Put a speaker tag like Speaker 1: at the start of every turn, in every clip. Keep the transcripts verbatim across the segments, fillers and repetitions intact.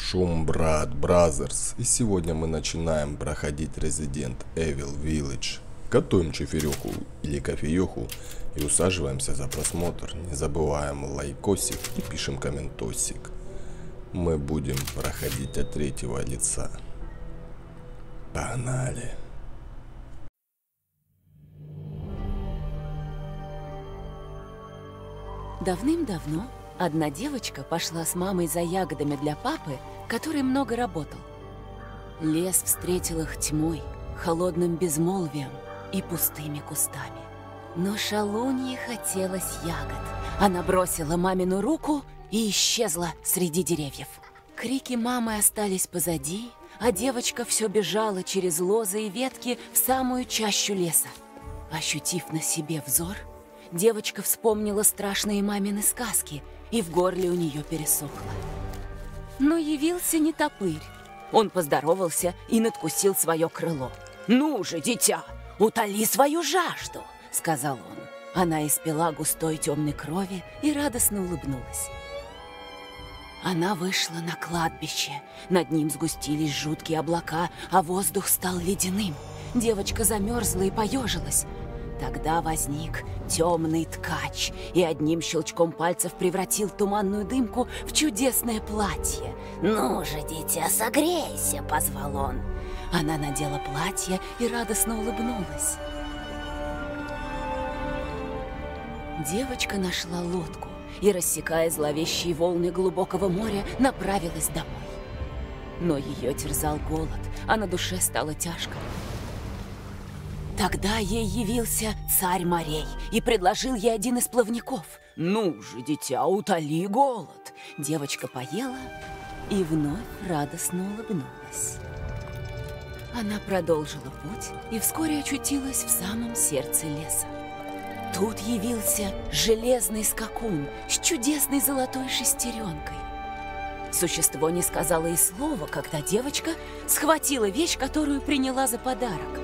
Speaker 1: Шум Брат Бразерс, и сегодня мы начинаем проходить Resident Evil Village. Готовим чефиреху или кофееху и усаживаемся за просмотр. Не забываем лайкосик и пишем комментосик. Мы будем проходить от третьего лица. Погнали!
Speaker 2: Давным-давно одна девочка пошла с мамой за ягодами для папы, который много работал. Лес встретил их тьмой, холодным безмолвием и пустыми кустами. Но шалунье хотелось ягод. Она бросила мамину руку и исчезла среди деревьев. Крики мамы остались позади, а девочка все бежала через лозы и ветки в самую чащу леса. Ощутив на себе взор, девочка вспомнила страшные мамины сказки, и в горле у нее пересохло. Но явился не топырь. Он поздоровался и надкусил свое крыло. «Ну же, дитя, утоли свою жажду!» — сказал он. Она испила густой темной крови и радостно улыбнулась. Она вышла на кладбище. Над ним сгустились жуткие облака, а воздух стал ледяным. Девочка замерзла и поежилась. Тогда возник темный ткач и одним щелчком пальцев превратил туманную дымку в чудесное платье. «Ну же, дитя, согрейся!» — позвал он. Она надела платье и радостно улыбнулась. Девочка нашла лодку и, рассекая зловещие волны глубокого моря, направилась домой. Но ее терзал голод, а на душе стало тяжко. Тогда ей явился царь морей и предложил ей один из плавников. «Ну же, дитя, утоли голод!» Девочка поела и вновь радостно улыбнулась. Она продолжила путь и вскоре очутилась в самом сердце леса. Тут явился железный скакун с чудесной золотой шестеренкой. Существо не сказало и слова, когда девочка схватила вещь, которую приняла за подарок.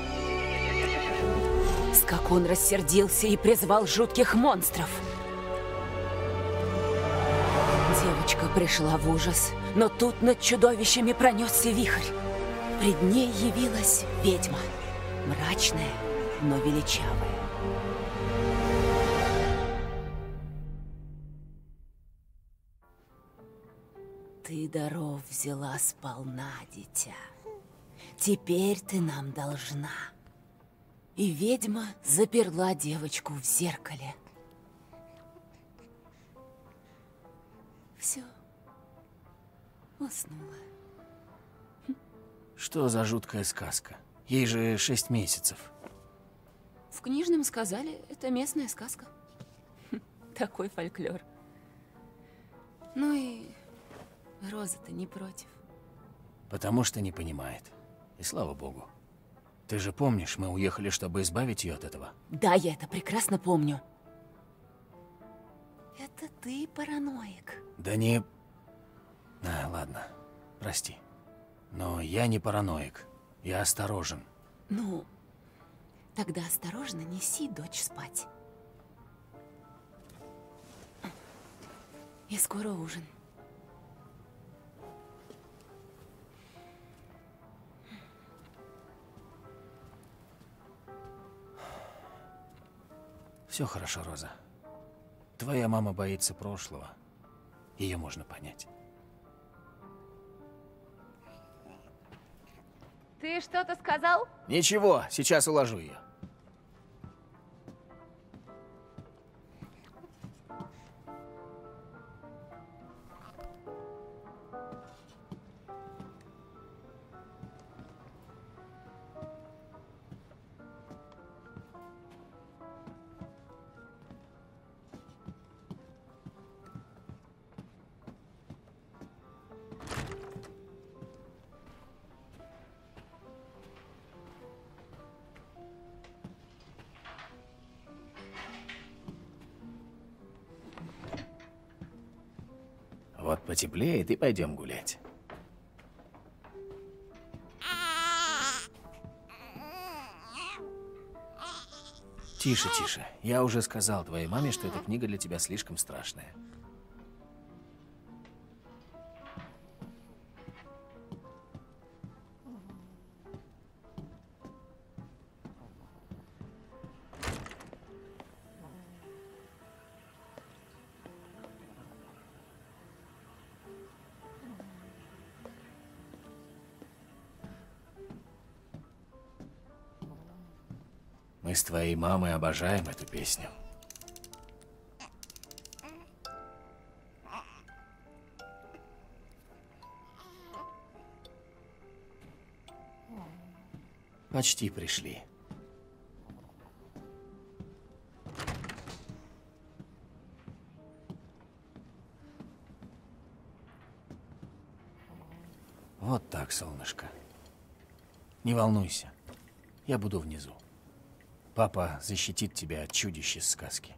Speaker 2: Скакун рассердился и призвал жутких монстров. Девочка пришла в ужас, но тут над чудовищами пронесся вихрь. Пред ней явилась ведьма, мрачная, но величавая. Ты даров взяла сполна, дитя. Теперь ты нам должна. И ведьма заперла девочку в зеркале. Все. Уснула.
Speaker 3: Что за жуткая сказка? Ей же шесть месяцев.
Speaker 2: В книжном сказали, это местная сказка. Такой фольклор. Ну и Роза-то не против.
Speaker 3: Потому что не понимает. И слава богу. Ты же помнишь, мы уехали, чтобы избавить ее от этого?
Speaker 2: Да, я это прекрасно помню. Это ты параноик.
Speaker 3: Да не... А, ладно, прости. Но я не параноик. Я осторожен.
Speaker 2: Ну, тогда осторожно неси дочь спать. И скоро ужин.
Speaker 3: Все хорошо, Роза. Твоя мама боится прошлого. Ее можно понять.
Speaker 2: Ты что-то сказал?
Speaker 3: Ничего, сейчас уложу ее. Вот потеплеет и пойдем гулять. Тише, тише. Я уже сказал твоей маме, что эта книга для тебя слишком страшная. с твоей мамой обожаем эту песню. Почти пришли. Вот так, солнышко. Не волнуйся. Я буду внизу. Папа защитит тебя от чудищ из сказки.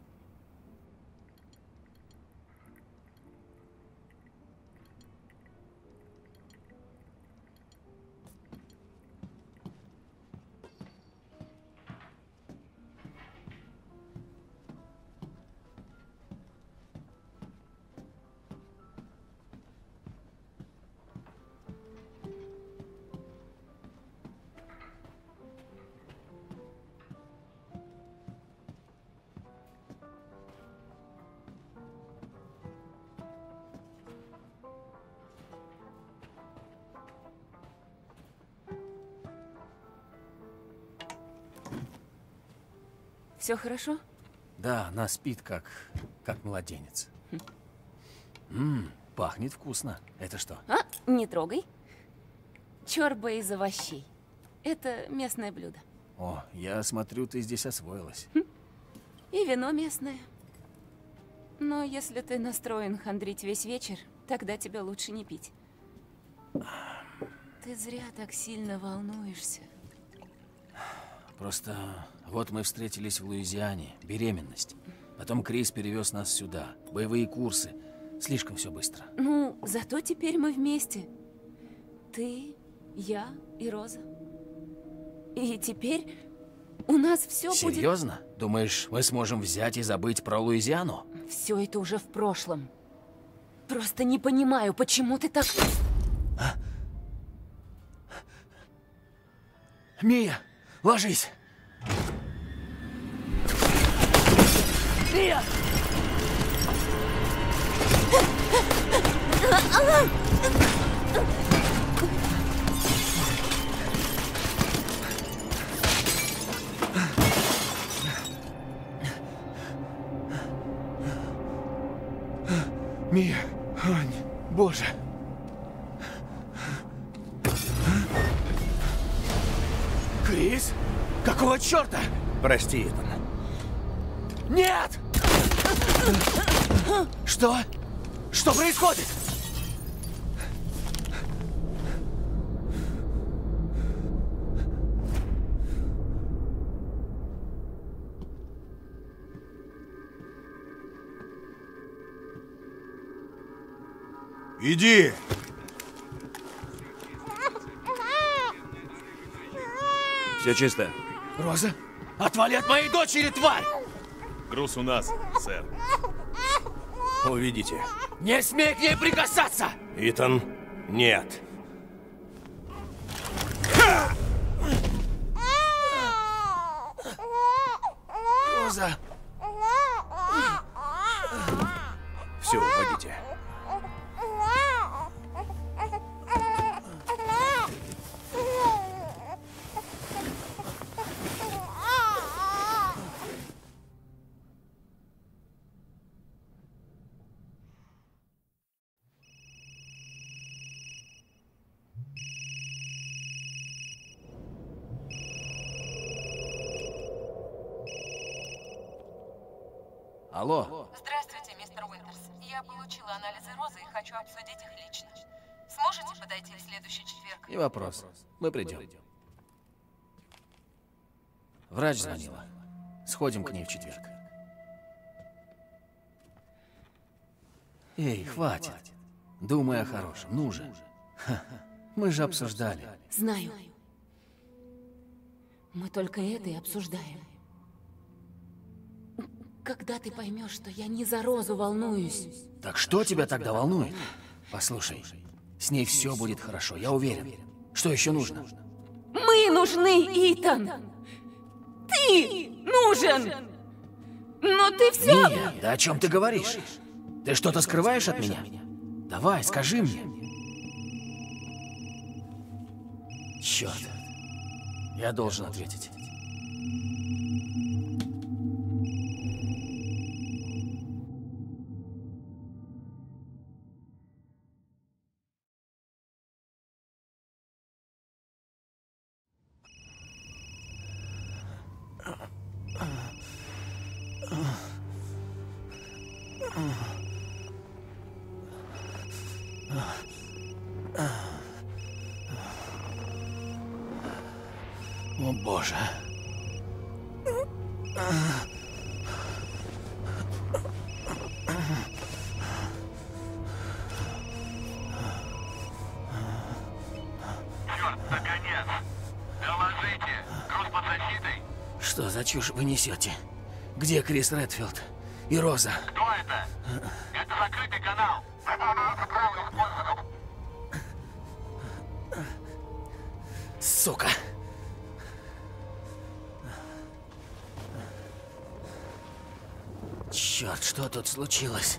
Speaker 2: Все хорошо?
Speaker 3: Да, она спит как, как младенец. Ммм, пахнет вкусно. Это что?
Speaker 2: А, не трогай. Чорба из овощей. Это местное блюдо.
Speaker 3: О, я смотрю, ты здесь освоилась.
Speaker 2: И вино местное. Но если ты настроен хандрить весь вечер, тогда тебе лучше не пить. Ты зря так сильно волнуешься.
Speaker 3: Просто вот мы встретились в Луизиане, беременность. Потом Крис перевез нас сюда, боевые курсы. Слишком все быстро.
Speaker 2: Ну, зато теперь мы вместе. Ты, я и Роза. И теперь у нас все будет...
Speaker 3: Серьезно? Думаешь, мы сможем взять и забыть про Луизиану?
Speaker 2: Все это уже в прошлом. Просто не понимаю, почему ты так...
Speaker 3: А? Мия, ложись! Мия! Мия, Ань, боже. Крис? Какого черта?
Speaker 4: Прости, Итан.
Speaker 3: Нет! Что? Что происходит?
Speaker 4: Иди! Все чисто.
Speaker 3: Роза, отвали от моей дочери, тварь!
Speaker 5: Груз у нас, сэр.
Speaker 4: Увидите.
Speaker 3: Не смей к ней прикасаться!
Speaker 4: Итан, нет.
Speaker 3: Роза!
Speaker 4: Все, уходите.
Speaker 3: Алло.
Speaker 6: Здравствуйте, мистер Уинтерс. Я получила анализы Розы и хочу обсудить их лично. Сможете подойти в следующий четверг?
Speaker 3: Не вопрос. Мы придем. Врач звонила. Сходим к ней в четверг. Эй, хватит. Думай о хорошем. Ну же. Ха, мы же обсуждали.
Speaker 2: Знаю. Мы только это и обсуждаем. Когда ты поймешь, что я не за Розу волнуюсь?
Speaker 3: Так что тебя тогда волнует? Послушай, с ней все будет хорошо, я уверен. Что еще нужно?
Speaker 2: Мы нужны, Итан! Ты нужен! Но ты все...
Speaker 3: Мия, да о чем ты говоришь? Ты что-то скрываешь от меня? Давай, скажи мне. Черт. Я должен ответить. Боже.
Speaker 7: Черт, наконец! Доложите! Груз под защитой!
Speaker 3: Что за чушь вы несете? Где Крис Редфилд? И Роза?
Speaker 7: Кто это? Это закрытый канал!
Speaker 3: Сука! Черт, что тут случилось?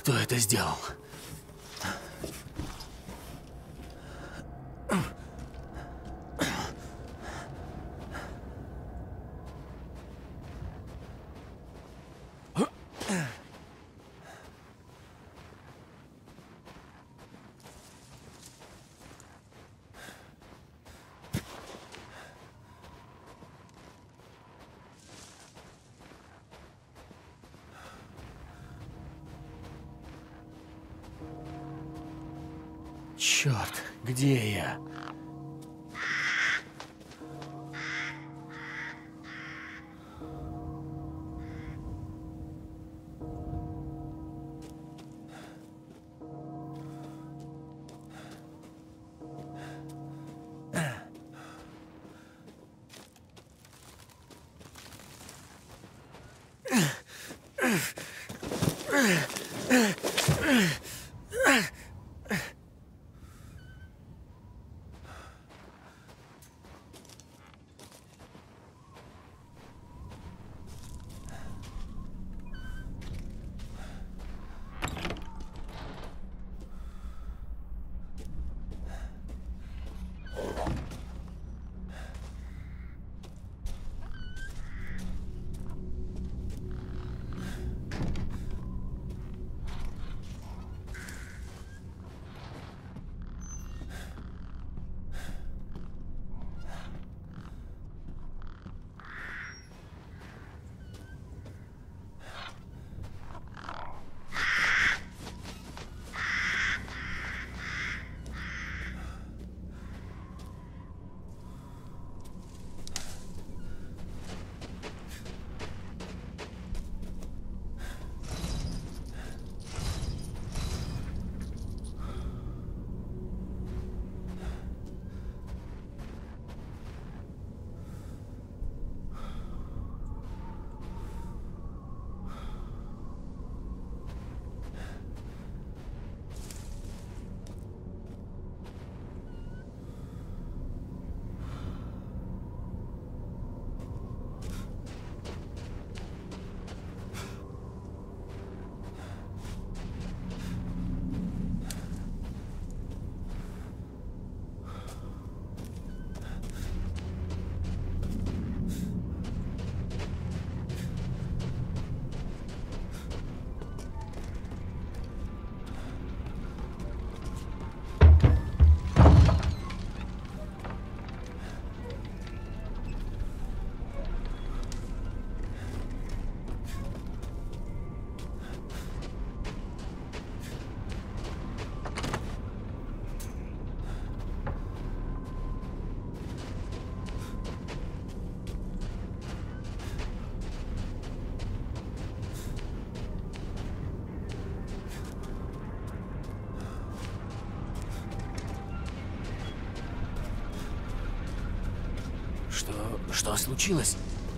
Speaker 3: Кто это сделал? Черт, где я? Что... что случилось?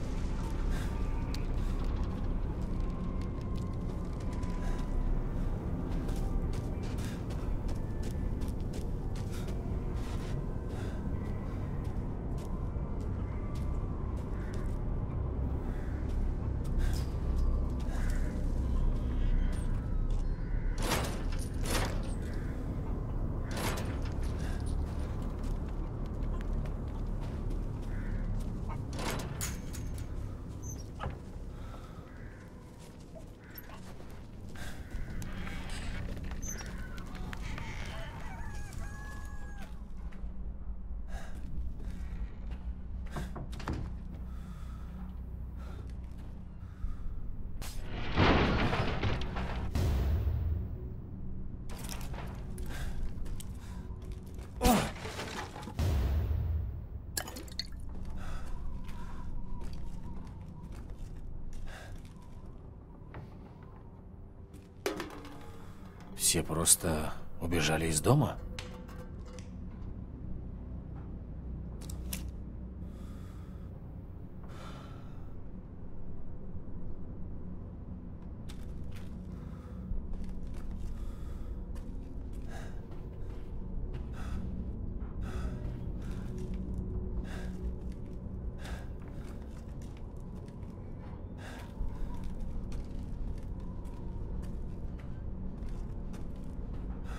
Speaker 3: Все просто убежали из дома?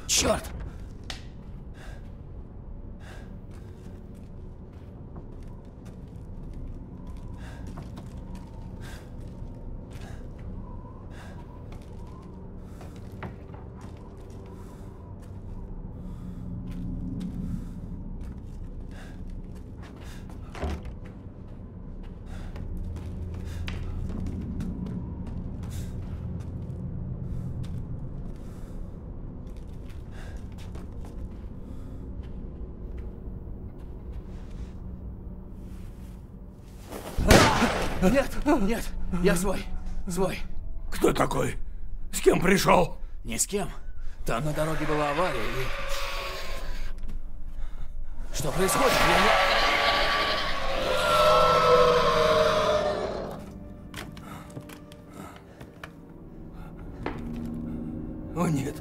Speaker 3: Черт! Нет, нет, я свой, свой.
Speaker 4: Кто такой? С кем пришел?
Speaker 3: Ни с кем. Там на дороге была авария и... Что происходит? Я не...
Speaker 4: О, нет.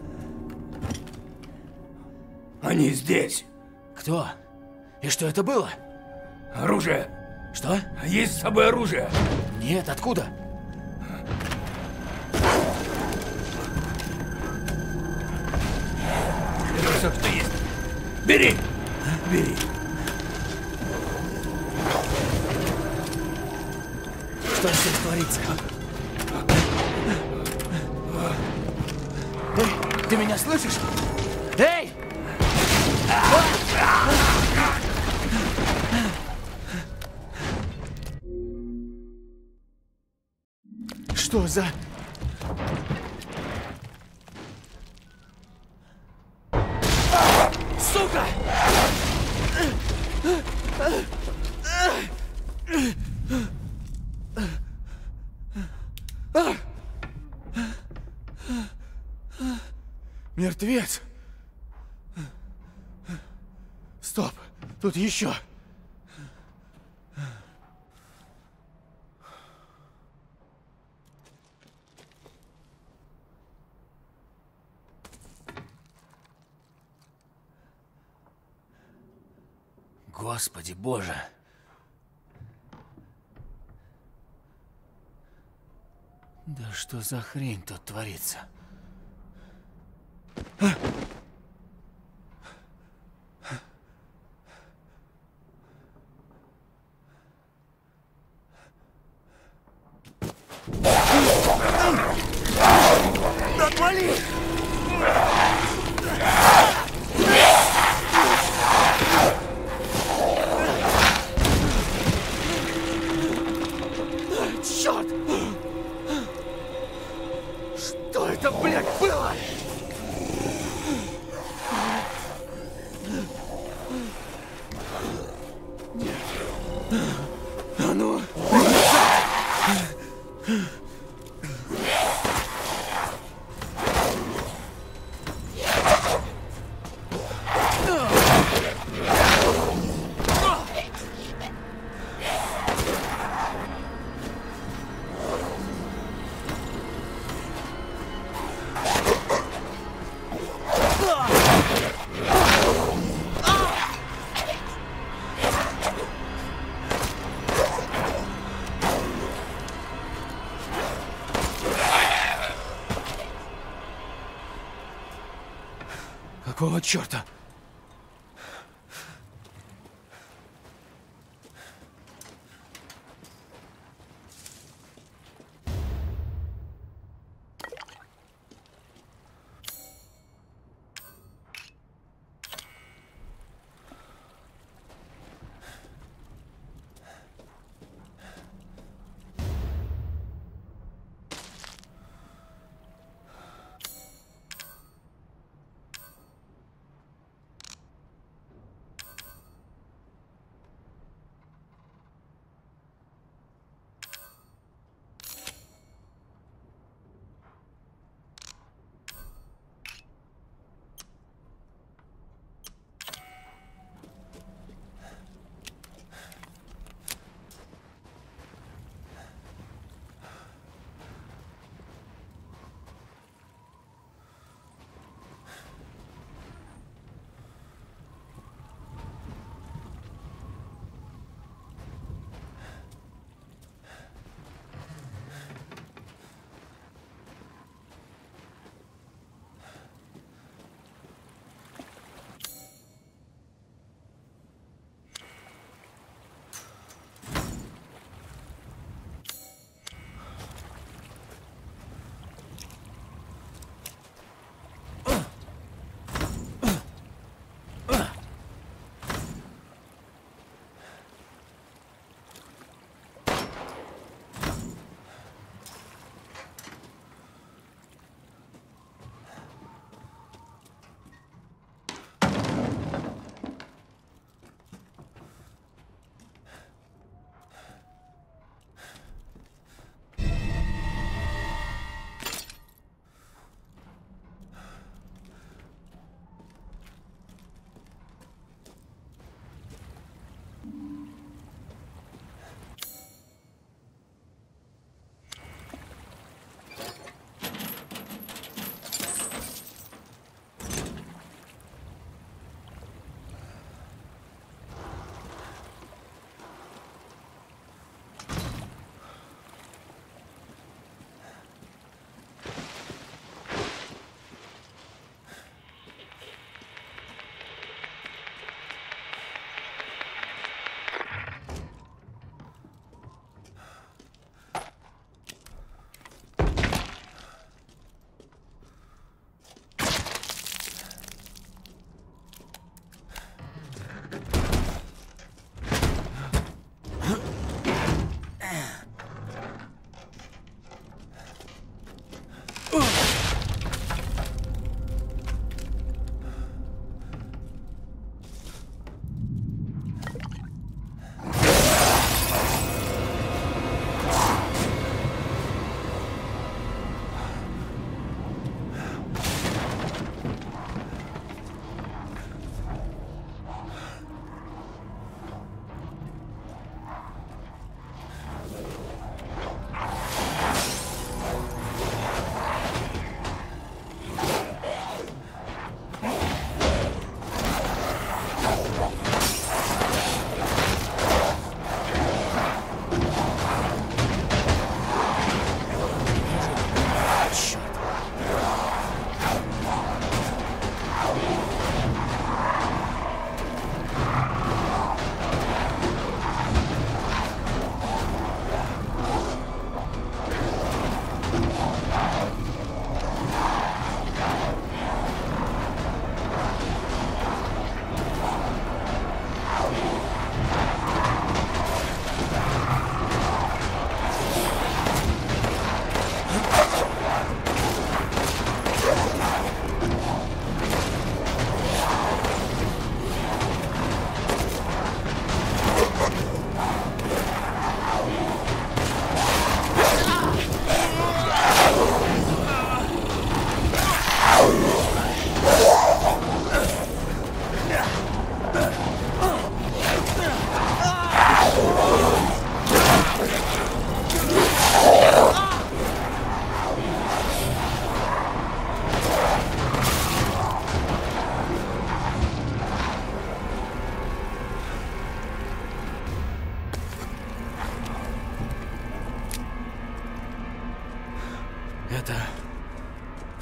Speaker 4: Они здесь.
Speaker 3: Кто? И что это было?
Speaker 4: Оружие.
Speaker 3: Что?
Speaker 4: Есть с собой оружие.
Speaker 3: Нет, откуда?
Speaker 4: Это все, что есть. Бери. Бери.
Speaker 3: Что здесь творится? Эй, ты меня слышишь? Эй! Что за... Сука! Мертвец! Стоп! Тут еще! Господи Боже! Да что за хрень тут творится? Отвали! Черт! Что это, блядь, было? Нет. А ну! Какого черта?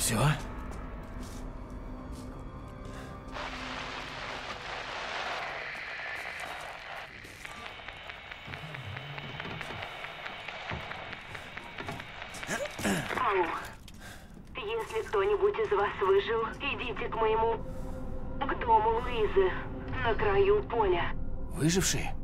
Speaker 3: Все?
Speaker 8: Ау. Если кто-нибудь из вас выжил, идите к моему... к дому Луизы, на краю поля.
Speaker 3: Выжившие?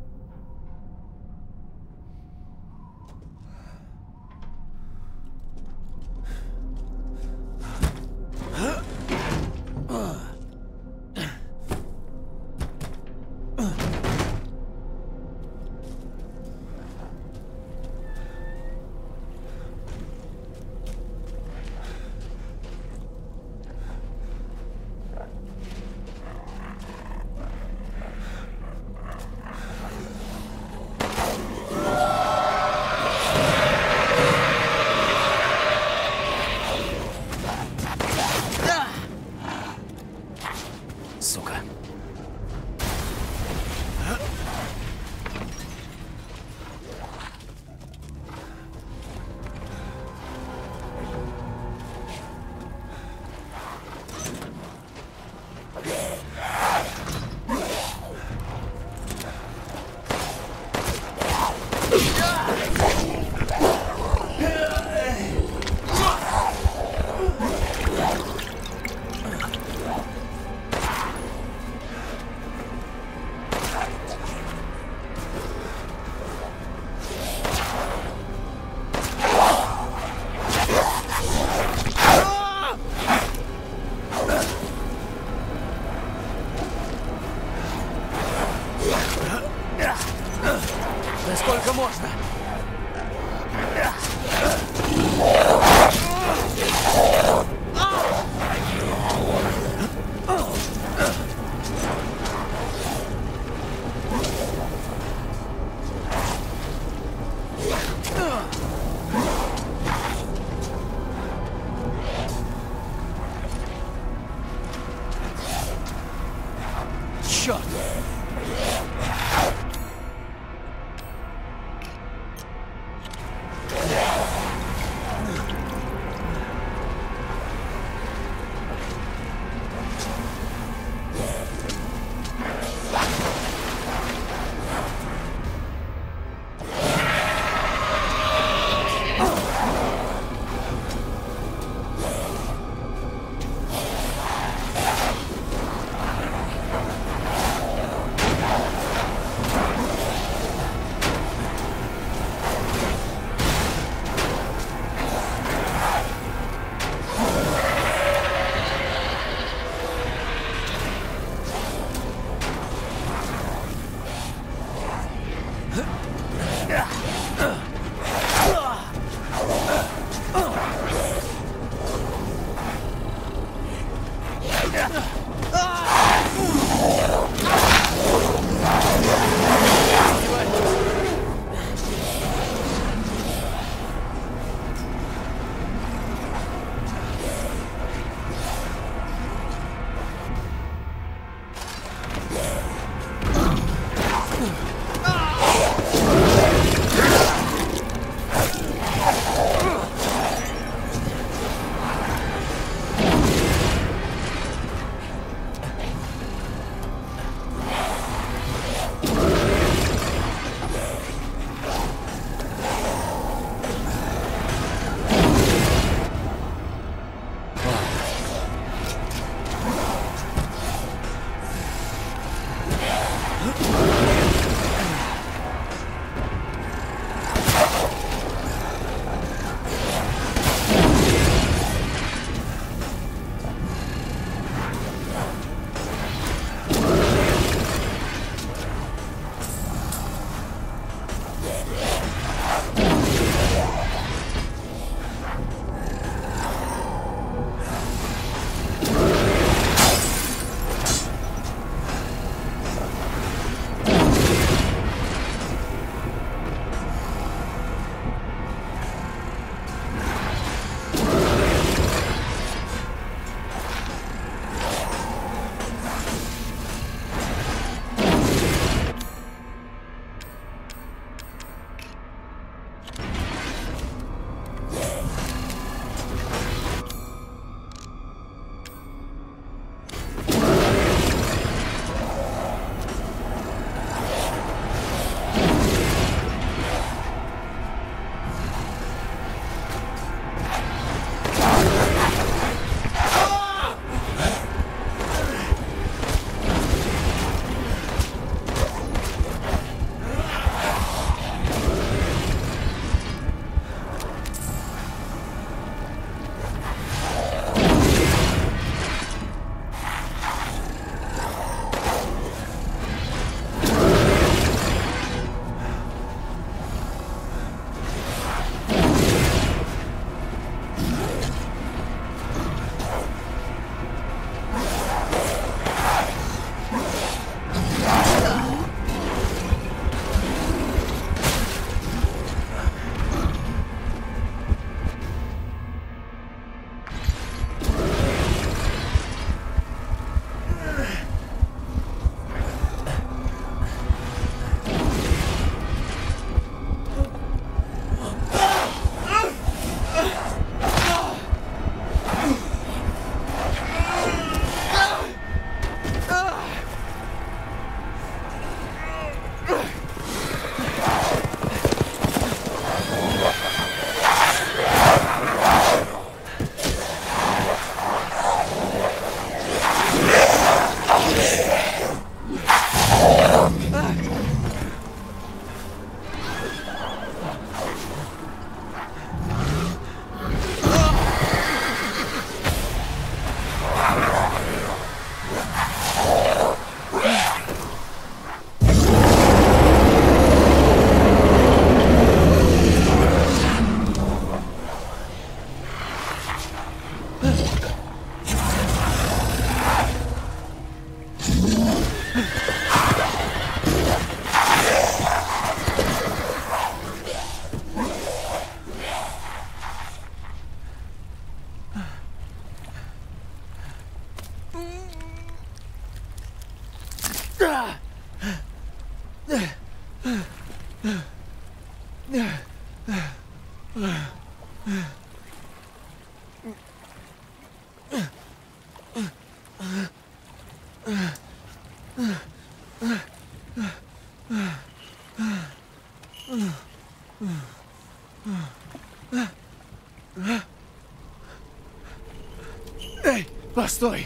Speaker 3: Эй, постой!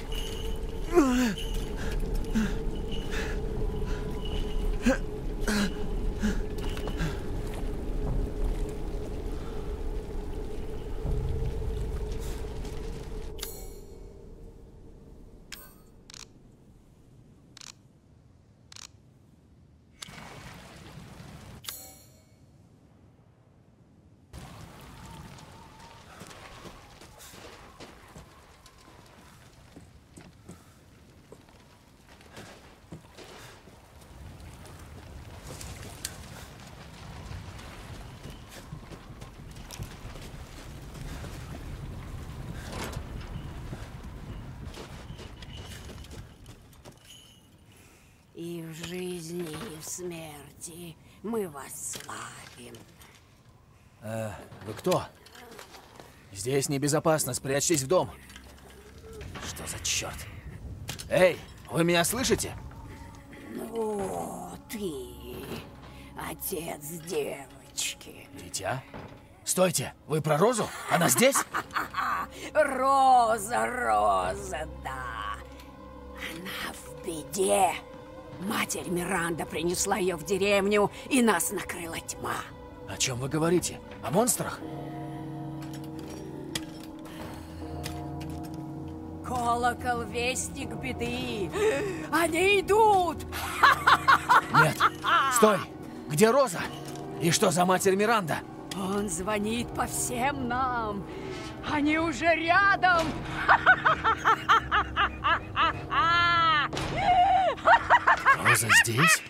Speaker 9: И в жизни, и в смерти мы вас славим.
Speaker 3: А, вы кто? Здесь небезопасно, спрячьтесь в дом. Что за черт? Эй, вы меня слышите?
Speaker 9: Ну, ты отец девочки.
Speaker 3: Дитя? Стойте, вы про Розу? Она здесь?
Speaker 9: Роза, Роза, да. Она в беде. Матерь Миранда принесла ее в деревню, и нас накрыла тьма.
Speaker 3: О чем вы говорите? О монстрах?
Speaker 9: Колокол — вестник беды. Они идут!
Speaker 3: Нет, стой! Где Роза? И что за матерь Миранда?
Speaker 9: Он звонит по всем нам. Они уже рядом.
Speaker 3: Роза здесь?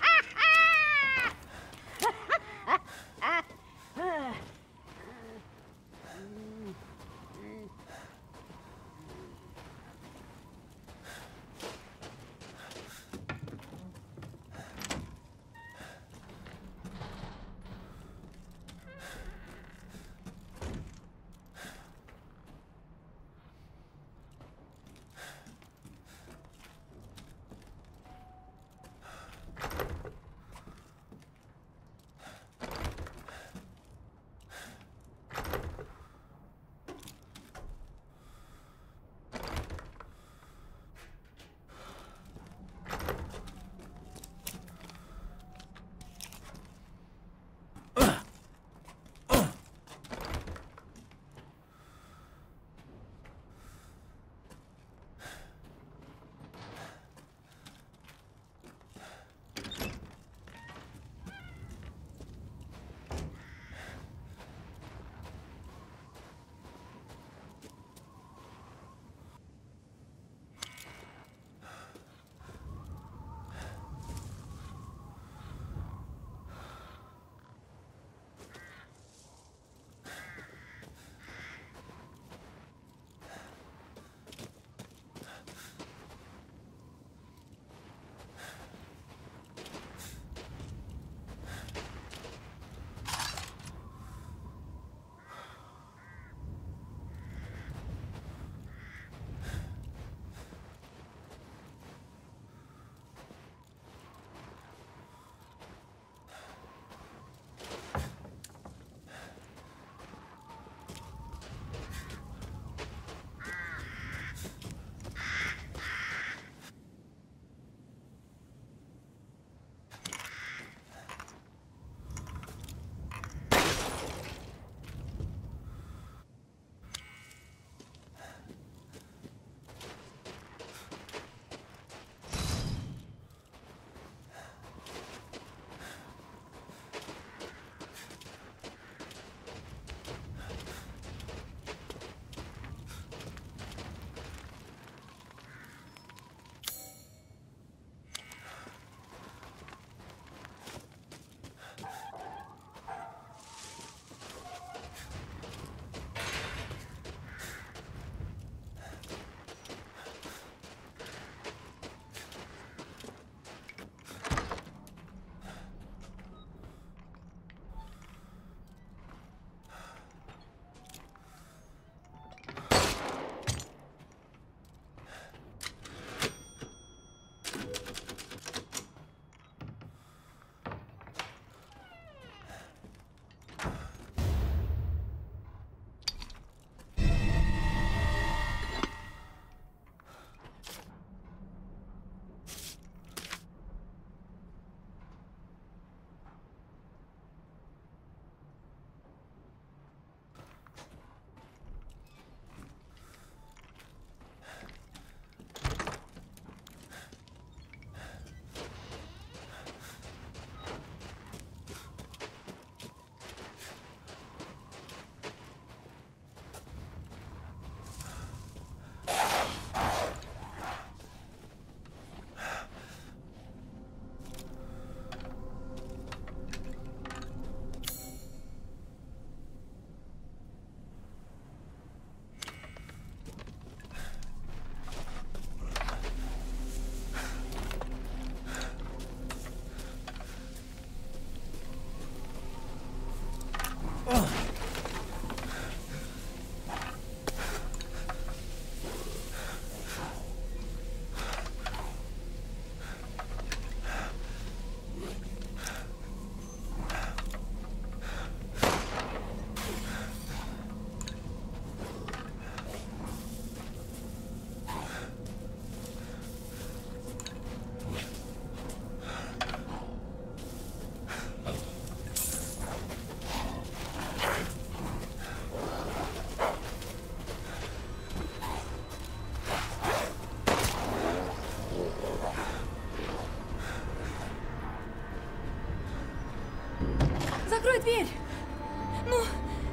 Speaker 10: дверь. Ну...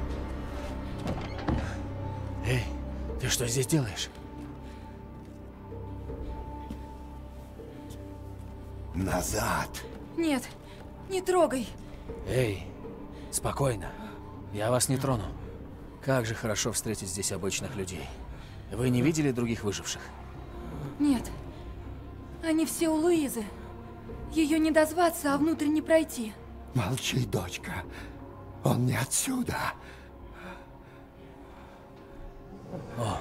Speaker 3: Эй, ты что здесь делаешь?
Speaker 11: Назад.
Speaker 10: Нет, не трогай.
Speaker 3: Эй, спокойно. Я вас не трону. Как же хорошо встретить здесь обычных людей. Вы не видели других выживших?
Speaker 10: Нет. Они все у Луизы. Ее не дозваться, а внутрь не пройти.
Speaker 11: Молчи, дочка. Он не отсюда.
Speaker 3: О.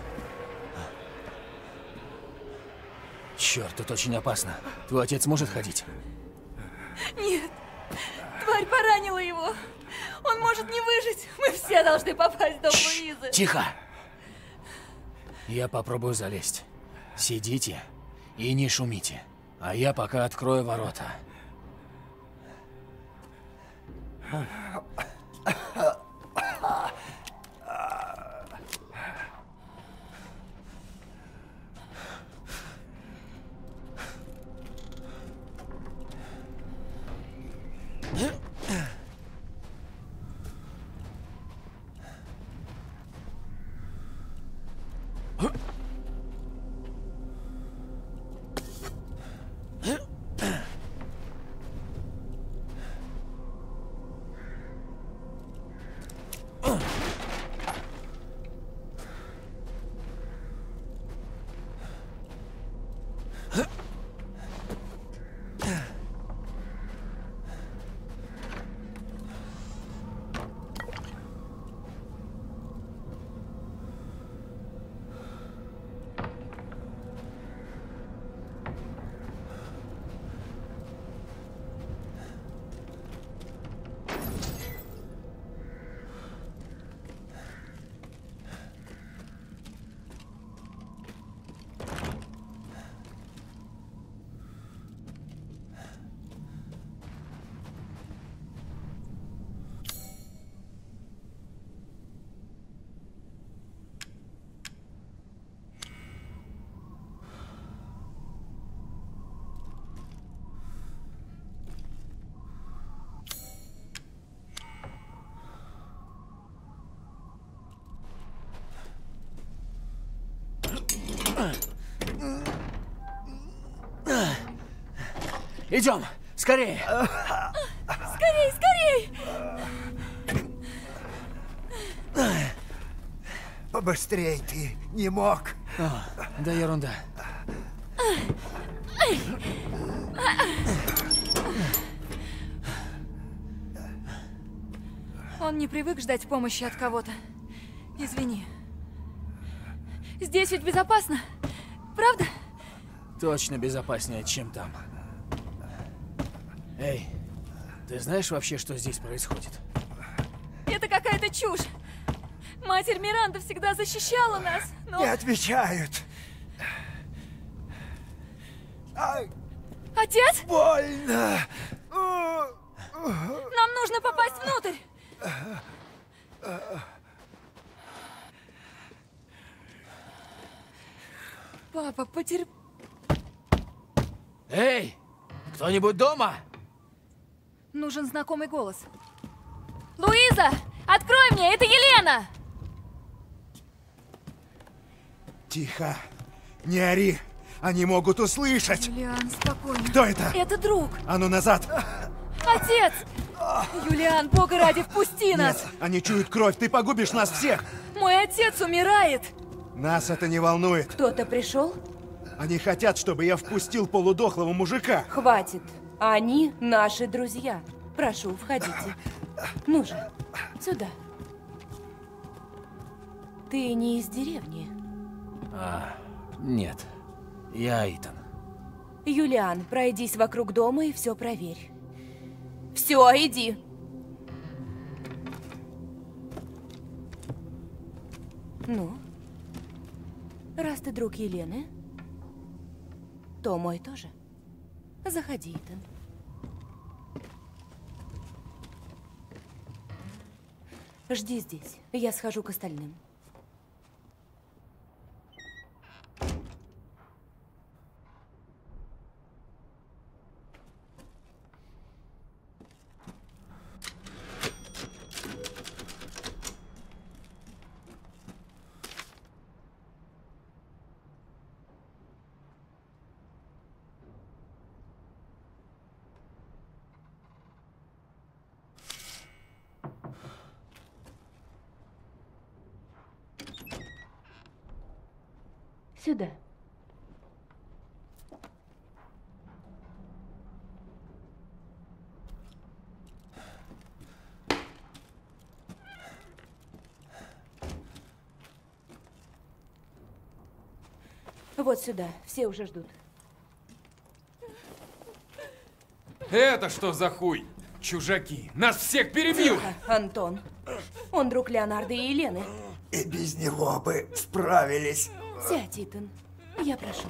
Speaker 3: Черт, тут очень опасно. Твой отец может ходить?
Speaker 10: Нет. Тварь поранила его. Он может не выжить. Мы все должны попасть в дом Луизы.
Speaker 3: Тихо! Я попробую залезть. Сидите и не шумите. А я пока открою ворота. Идем, скорее!
Speaker 10: Скорей, скорей!
Speaker 11: Побыстрей, ты не мог.
Speaker 3: О, да ерунда.
Speaker 10: Он не привык ждать помощи от кого-то. Извини. Здесь ведь безопасно, правда?
Speaker 3: Точно безопаснее, чем там. Эй, ты знаешь вообще, что здесь происходит?
Speaker 10: Это какая-то чушь. Матерь Миранда всегда защищала нас, но...
Speaker 11: Не отвечают. Ай,
Speaker 10: Отец?
Speaker 11: больно.
Speaker 10: Нам нужно попасть внутрь. Папа, потерп...
Speaker 3: Эй, кто-нибудь дома?
Speaker 10: Нужен знакомый голос. Луиза, открой мне, это Елена!
Speaker 11: Тихо, не ори, они могут услышать.
Speaker 10: Юлиан, спокойно.
Speaker 11: Кто это?
Speaker 10: Это друг.
Speaker 11: А ну назад.
Speaker 10: Отец! Юлиан, Бога ради, впусти нас!
Speaker 11: Нет, они чуют кровь, ты погубишь нас всех.
Speaker 10: Мой отец умирает!
Speaker 11: Нас это не волнует.
Speaker 12: Кто-то пришел?
Speaker 11: Они хотят, чтобы я впустил полудохлого мужика.
Speaker 12: Хватит. Они наши друзья. Прошу, входите. Ну же, сюда. Ты не из деревни?
Speaker 3: А, нет. Я Итан.
Speaker 12: Юлиан, пройдись вокруг дома и все проверь. Все, иди. Ну, раз ты друг Елены, то мой тоже. Заходи, Итан. Жди здесь. Я схожу к остальным. Сюда. Вот сюда. Все уже ждут.
Speaker 13: Это что за хуй? Чужаки. Нас всех перебьют.
Speaker 12: Тихо, Антон. Он друг Леонардо и Елены.
Speaker 14: И без него бы справились.
Speaker 12: Сядь, Итан. Я прошу.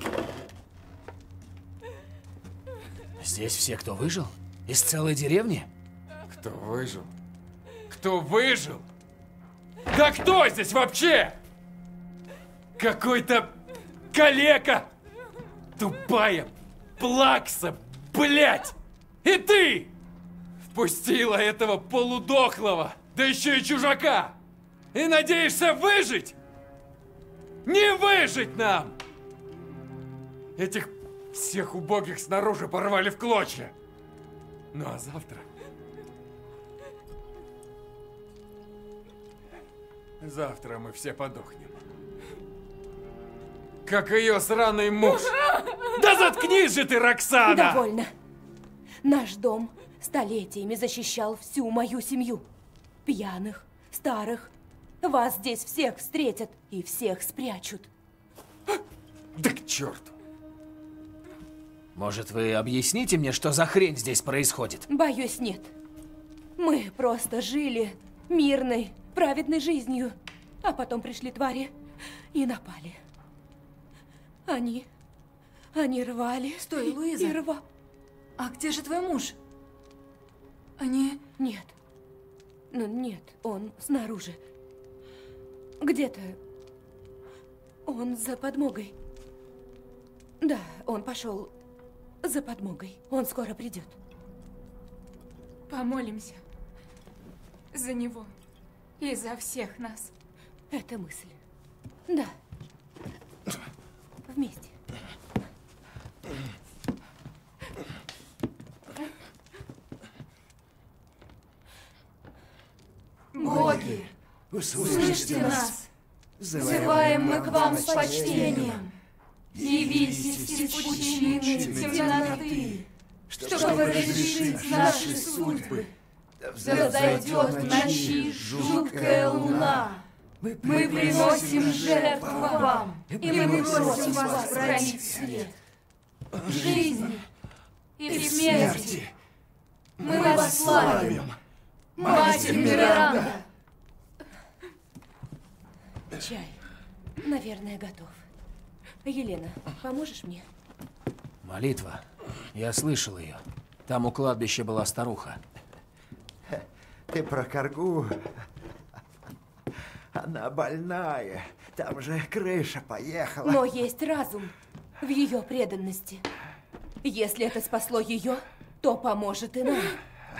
Speaker 3: Здесь все, кто выжил? Из целой деревни?
Speaker 13: Кто выжил? Кто выжил? Да кто здесь вообще? Какой-то калека! Тупая плакса, блядь! И ты! Впустила этого полудохлого, да еще и чужака! И надеешься выжить? Не выжить нам! Этих всех убогих снаружи порвали в клочья. Ну а завтра... Завтра мы все подохнем. Как ее сраный муж. Да заткнись же ты, Роксана!
Speaker 12: Довольно. Наш дом столетиями защищал всю мою семью. Пьяных, старых. Вас здесь всех встретят и всех спрячут.
Speaker 13: Да к черту.
Speaker 3: Может, вы объясните мне, что за хрень здесь происходит?
Speaker 12: Боюсь, нет. Мы просто жили мирной, праведной жизнью. А потом пришли твари и напали. Они... Они рвали.
Speaker 10: Стой, Луиза.
Speaker 12: И рва...
Speaker 10: А где же твой муж? Они...
Speaker 12: Нет. Ну, нет, он снаружи. Где-то... Он за подмогой. Да, он пошел за подмогой. Он скоро придет.
Speaker 10: Помолимся. За него. И за всех нас.
Speaker 12: Это мысль. Да. Вместе.
Speaker 10: Боги, услышьте нас. Взываем мы к вам с почтением. Явитесь из пучины темноты, чтобы разрешить наши судьбы. Да взойдет в ночи жуткая луна. Мы приносим жертву вам, и мы просим вас хранить свет. В жизни и в смерти мы вас славим, Матерь Миранда.
Speaker 12: Чай, наверное, готов. Елена, поможешь мне?
Speaker 3: Молитва. Я слышал ее. Там у кладбища была старуха.
Speaker 14: Ты про коргу? Она больная. Там же крыша поехала.
Speaker 12: Но есть разум в ее преданности. Если это спасло ее, то поможет и нам.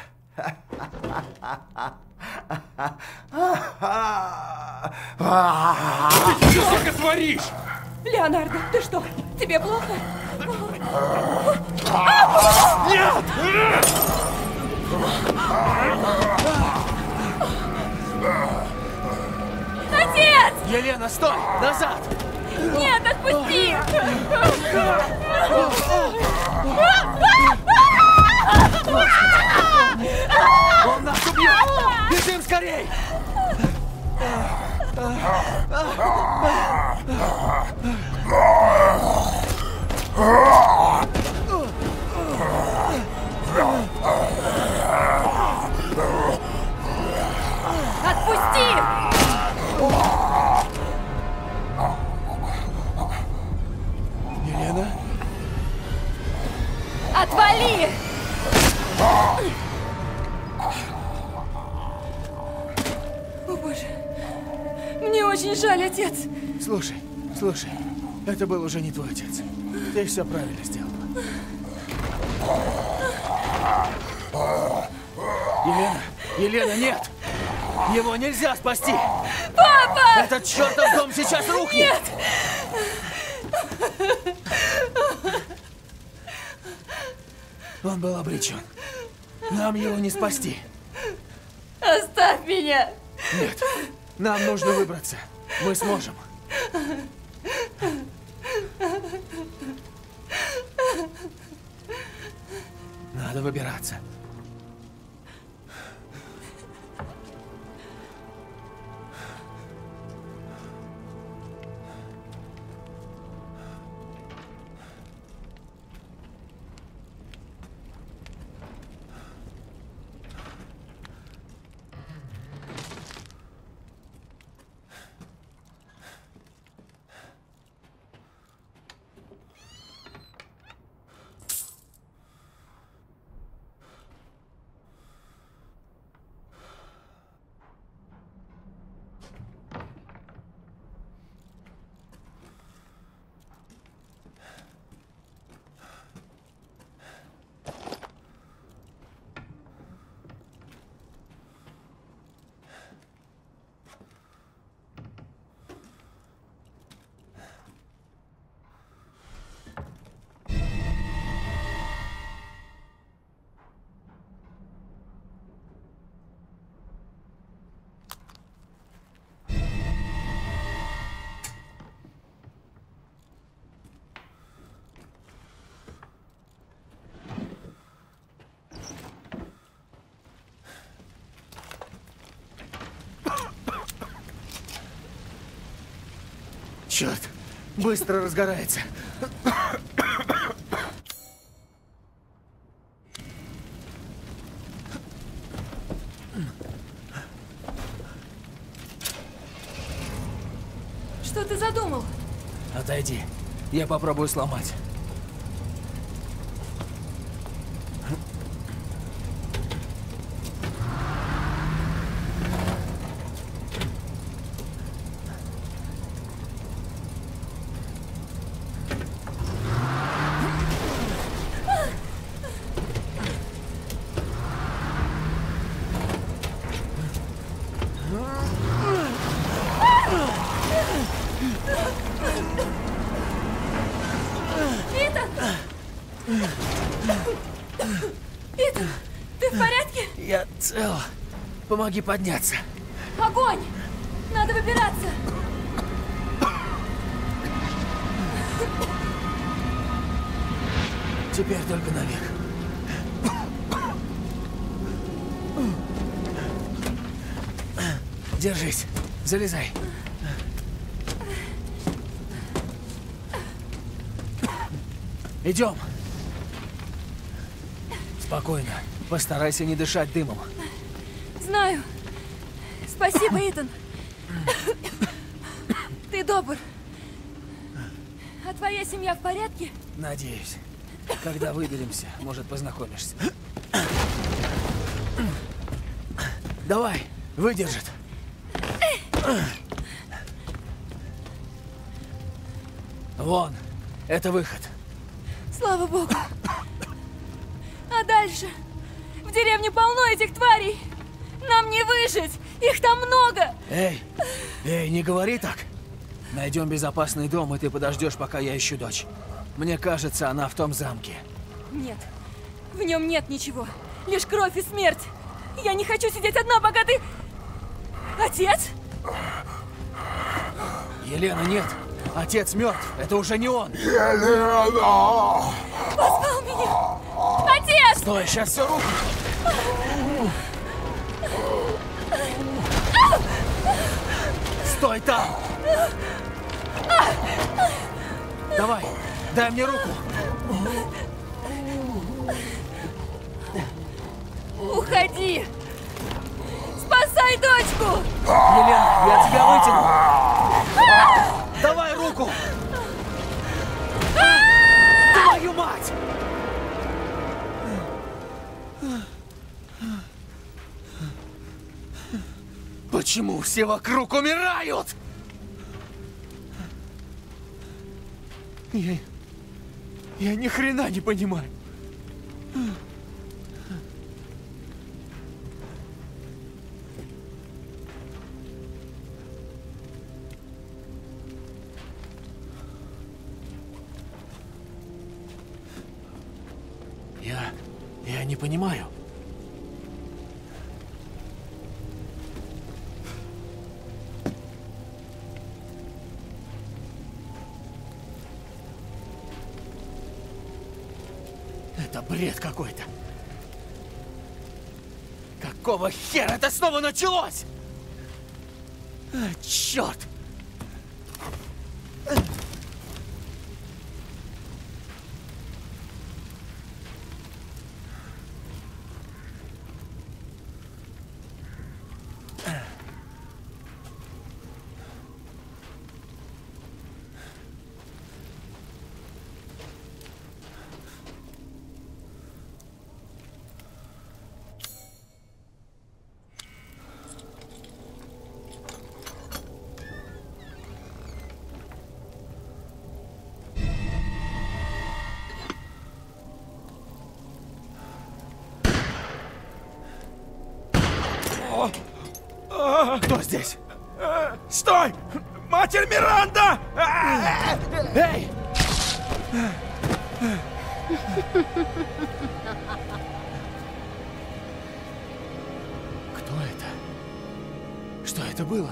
Speaker 13: Ты что, сука, творишь?
Speaker 12: Леонардо, ты что? Тебе плохо?
Speaker 13: Нет!
Speaker 10: Отец!
Speaker 3: Елена, стой! Назад!
Speaker 10: Нет, отпусти!
Speaker 3: Он нас убьет! Бежим скорей!
Speaker 10: Отпусти!
Speaker 3: Елена?
Speaker 10: Отвали! О, Боже. Мне очень жаль, отец.
Speaker 3: Слушай, слушай. Это был уже не твой отец. Ты все правильно сделала. Елена! Елена, нет! Его нельзя спасти!
Speaker 10: Папа!
Speaker 3: Этот чертов дом сейчас рухнет!
Speaker 10: Нет!
Speaker 3: Он был обречен. Нам его не спасти.
Speaker 10: Оставь меня!
Speaker 3: Нет, нам нужно выбраться. Мы сможем. Надо выбираться. Черт, быстро разгорается.
Speaker 10: Что ты задумал?
Speaker 3: Отойди, я попробую сломать.
Speaker 10: Итан, ты в порядке?
Speaker 3: Я цел. Помоги подняться.
Speaker 10: Огонь! Надо выбираться!
Speaker 3: Теперь только наверх. Держись. Залезай. Идем. Спокойно. Постарайся не дышать дымом.
Speaker 10: Знаю. Спасибо, Итан. Ты добр. А твоя семья в порядке?
Speaker 3: Надеюсь. Когда выберемся, может, познакомишься. Давай, выдержит. Вон, это выход.
Speaker 10: Слава богу. А дальше? В деревне полно этих тварей. Нам не выжить. Их там много.
Speaker 3: Эй, эй, не говори так. Найдем безопасный дом, и ты подождешь, пока я ищу дочь. Мне кажется, она в том замке.
Speaker 10: Нет, в нем нет ничего. Лишь кровь и смерть. Я не хочу сидеть одна, пока ты... Отец?
Speaker 3: Елена, нет. Отец мертв. Это уже не он.
Speaker 10: Елена! Позвал меня! Отец!
Speaker 3: Стой, сейчас все рухнет. Стой там! Давай, дай мне руку.
Speaker 10: Уходи! Спасай дочку!
Speaker 3: Елена, я тебя вытяну! Давай руку! Твою мать! Почему все вокруг умирают? Я... Я ни хрена не понимаю. Я... Я не понимаю. Это бред какой-то. Какого хера это снова началось? А, черт! Кто здесь?
Speaker 11: Стой! Матерь Миранда!
Speaker 3: Эй! Кто это? Что это было?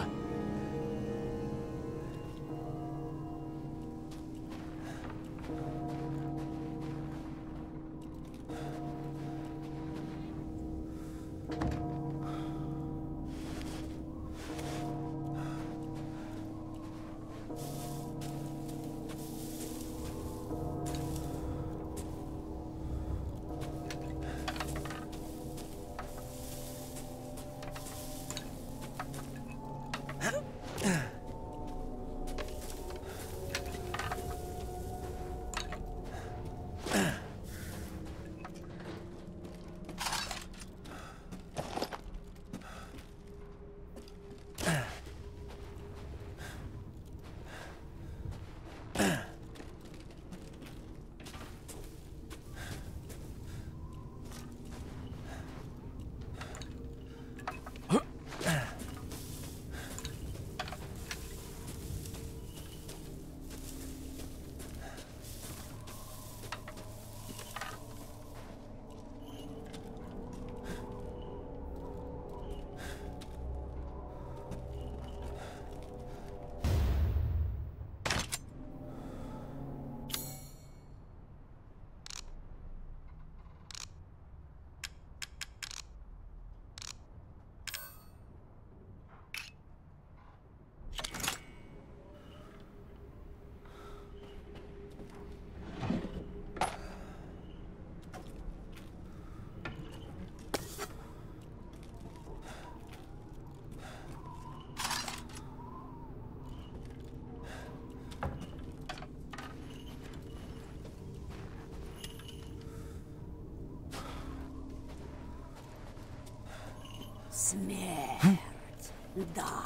Speaker 9: Смерть. Да.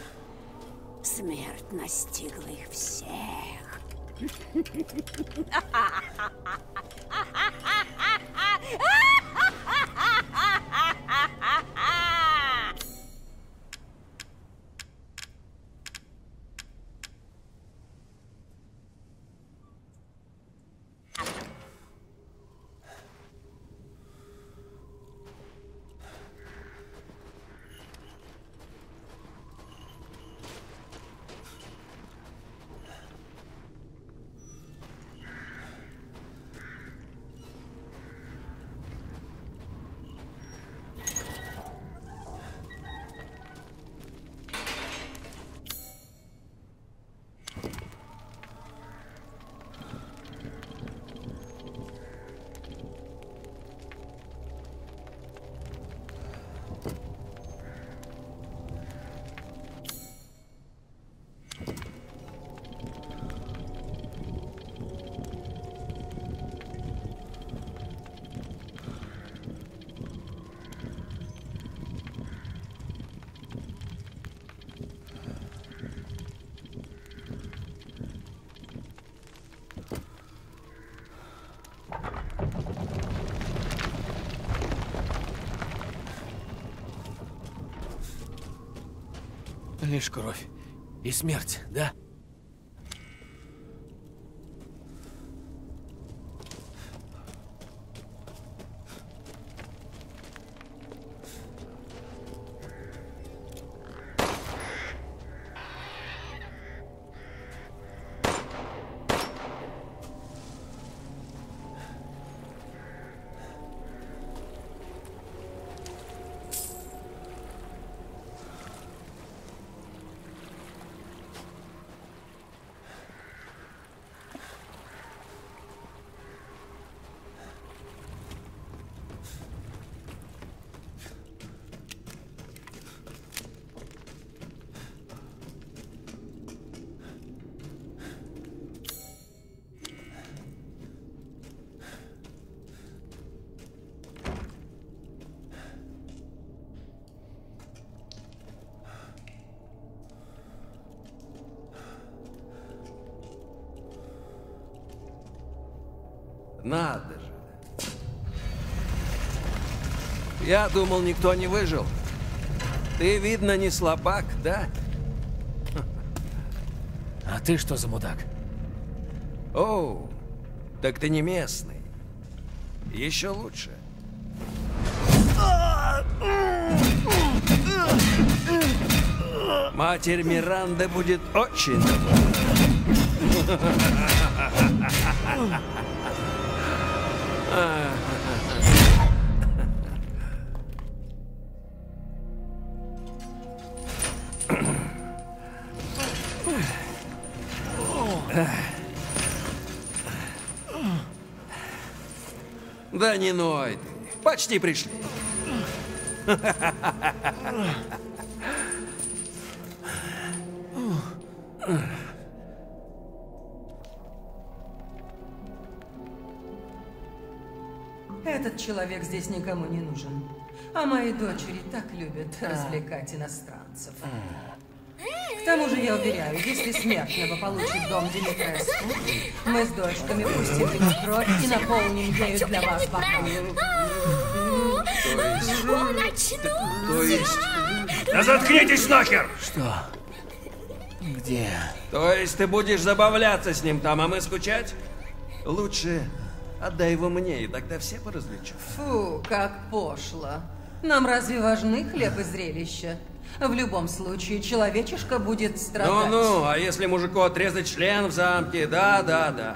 Speaker 9: Смерть настигла их всех.
Speaker 3: Лишь кровь и смерть, да?
Speaker 15: Надо же. Я думал, никто не выжил. Ты, видно, не слабак, да?
Speaker 3: А ты что за мудак?
Speaker 15: Оу, так ты не местный. Еще лучше. Матерь Миранда будет очень довольна. Да не ной ты. Почти пришли.
Speaker 16: Этот человек здесь никому не нужен. А мои дочери так любят развлекать иностранцев. К тому же, я уверяю, если смертного получит дом Димитреску, мы с дочками пустим в кровь и наполним ею для вас бокалы.
Speaker 15: То есть... То есть...
Speaker 4: Да заткнитесь нахер!
Speaker 3: Что? Где?
Speaker 15: То есть ты будешь забавляться с ним там, а мы скучать? Лучше отдай его мне, и тогда все поразвлечу.
Speaker 16: Фу, как пошло. Нам разве важны хлеб и зрелища? В любом случае, человечишка будет страдать.
Speaker 15: Ну-ну, а если мужику отрезать член в замке? Да-да-да.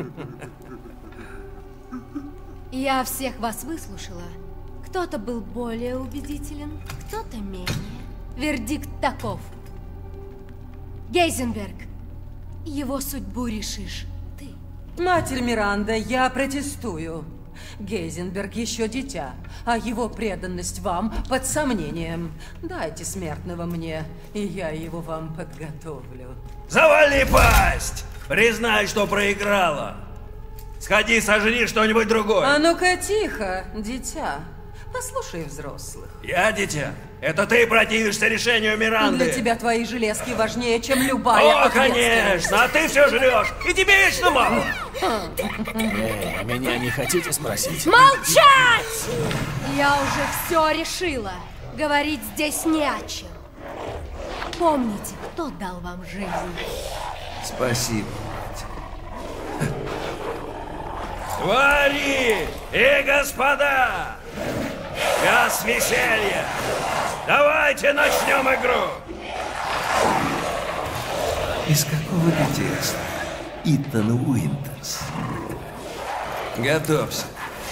Speaker 17: Я всех вас выслушала. Кто-то был более убедителен, кто-то менее. Вердикт таков. Гейзенберг, его судьбу решишь ты.
Speaker 16: Матерь Миранда, я протестую. Гейзенберг еще дитя, а его преданность вам под сомнением. Дайте смертного мне, и я его вам подготовлю.
Speaker 4: Завали пасть! Признай, что проиграла. Сходи, сожри что-нибудь другое.
Speaker 16: А ну-ка тихо, дитя. Послушай взрослых.
Speaker 4: Я дитя? Это ты противишься решению Миранды?
Speaker 16: Для тебя твои железки важнее, чем любая
Speaker 4: О, конечно! А ты все жрешь! И тебе вечно мало!
Speaker 3: Эй, а меня не хотите спросить?
Speaker 17: Молчать! Я уже все решила. Говорить здесь не о чем. Помните, кто дал вам жизнь?
Speaker 15: Спасибо.
Speaker 4: Твари и господа! Час веселья! Давайте начнем игру!
Speaker 15: Из какого детства? Итан Уинтерс. Готовься.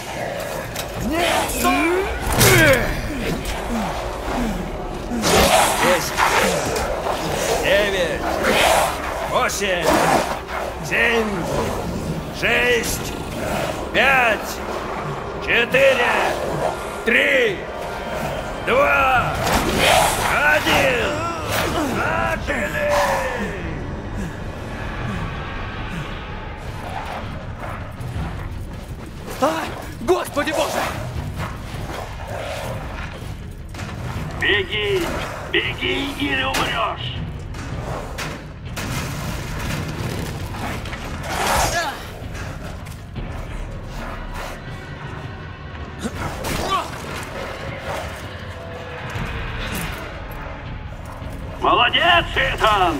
Speaker 4: Десять, девять, восемь, семь, шесть, пять, четыре, три, два, один. Начали!
Speaker 3: А, Господи Боже!
Speaker 7: Беги! Беги или умрешь! Молодец, Итан!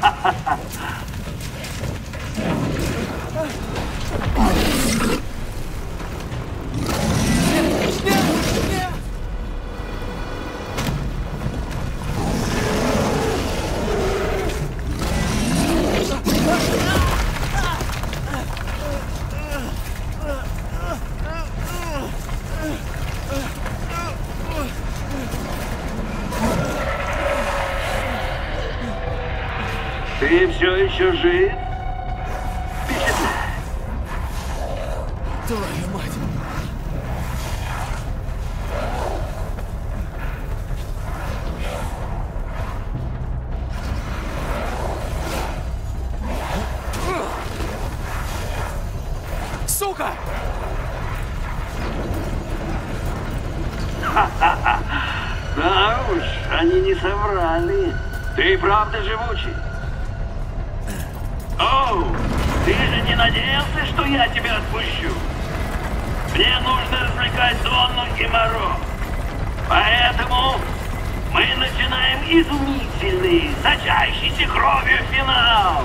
Speaker 7: Ты все еще жив?
Speaker 3: Твою мать! Сука!
Speaker 7: Да уж, они не соврали. Ты и правда живучий. Оу, ты же не надеялся, что я тебя отпущу? Мне нужно развлекать Донну и Моро. Поэтому мы начинаем изумительный, сочащийся кровью финал.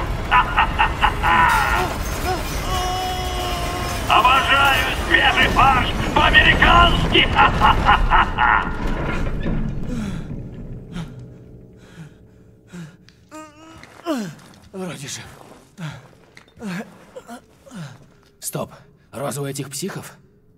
Speaker 7: Обожаю свежий фарш по-американски.
Speaker 3: Вроде же. Стоп. Роза у этих психов?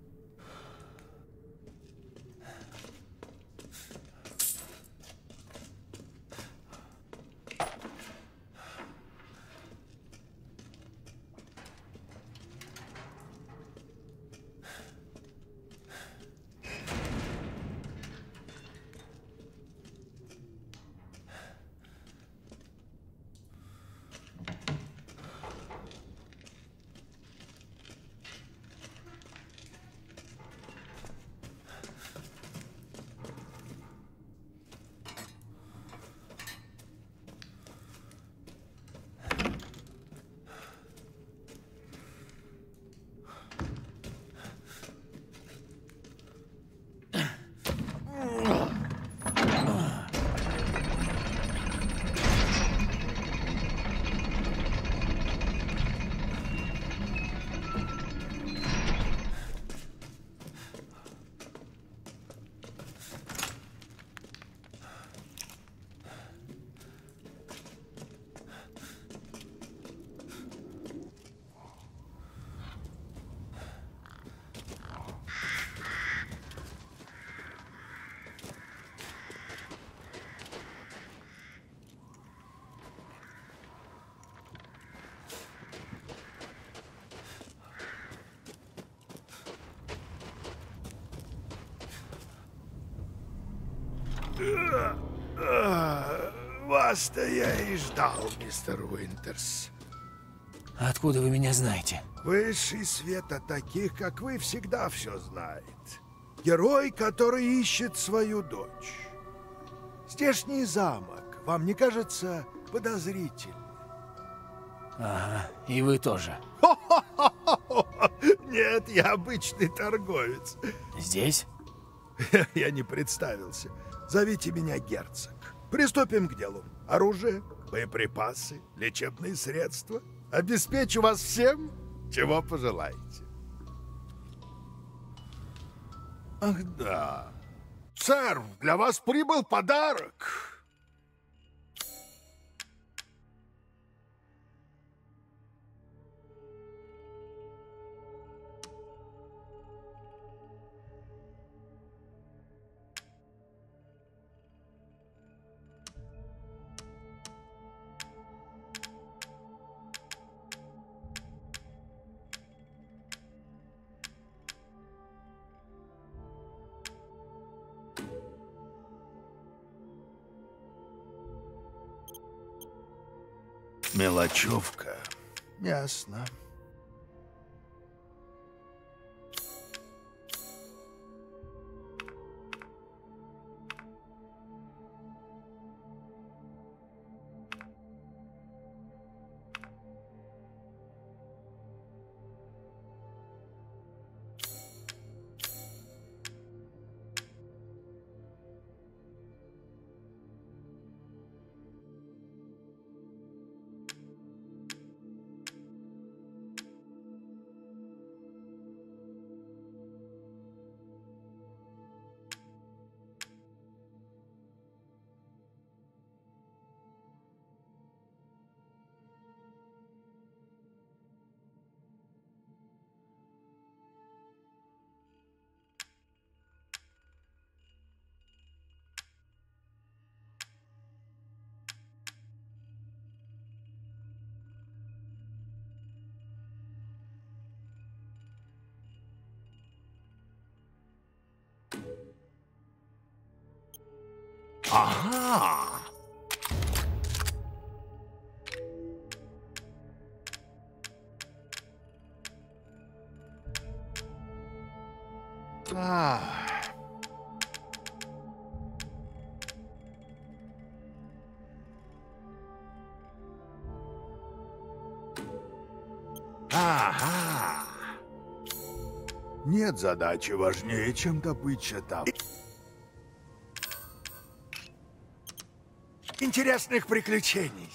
Speaker 18: Вас-то я и ждал, мистер Уинтерс.
Speaker 3: Откуда вы меня знаете?
Speaker 18: Высший свет от таких, как вы, всегда все знает. Герой, который ищет свою дочь. Здешний замок, вам не кажется подозрительным?
Speaker 3: Ага, и вы тоже.
Speaker 18: Нет, я обычный торговец.
Speaker 3: Здесь?
Speaker 18: Я не представился. Зовите меня герцог. Приступим к делу. Оружие, боеприпасы, лечебные средства. Обеспечу вас всем, чего пожелаете. Ах да. Сэр, для вас прибыл подарок. Мелочевка. Ясно. Ага. А. Ага. Нет задачи важнее, чем добыча там. Интересных приключений.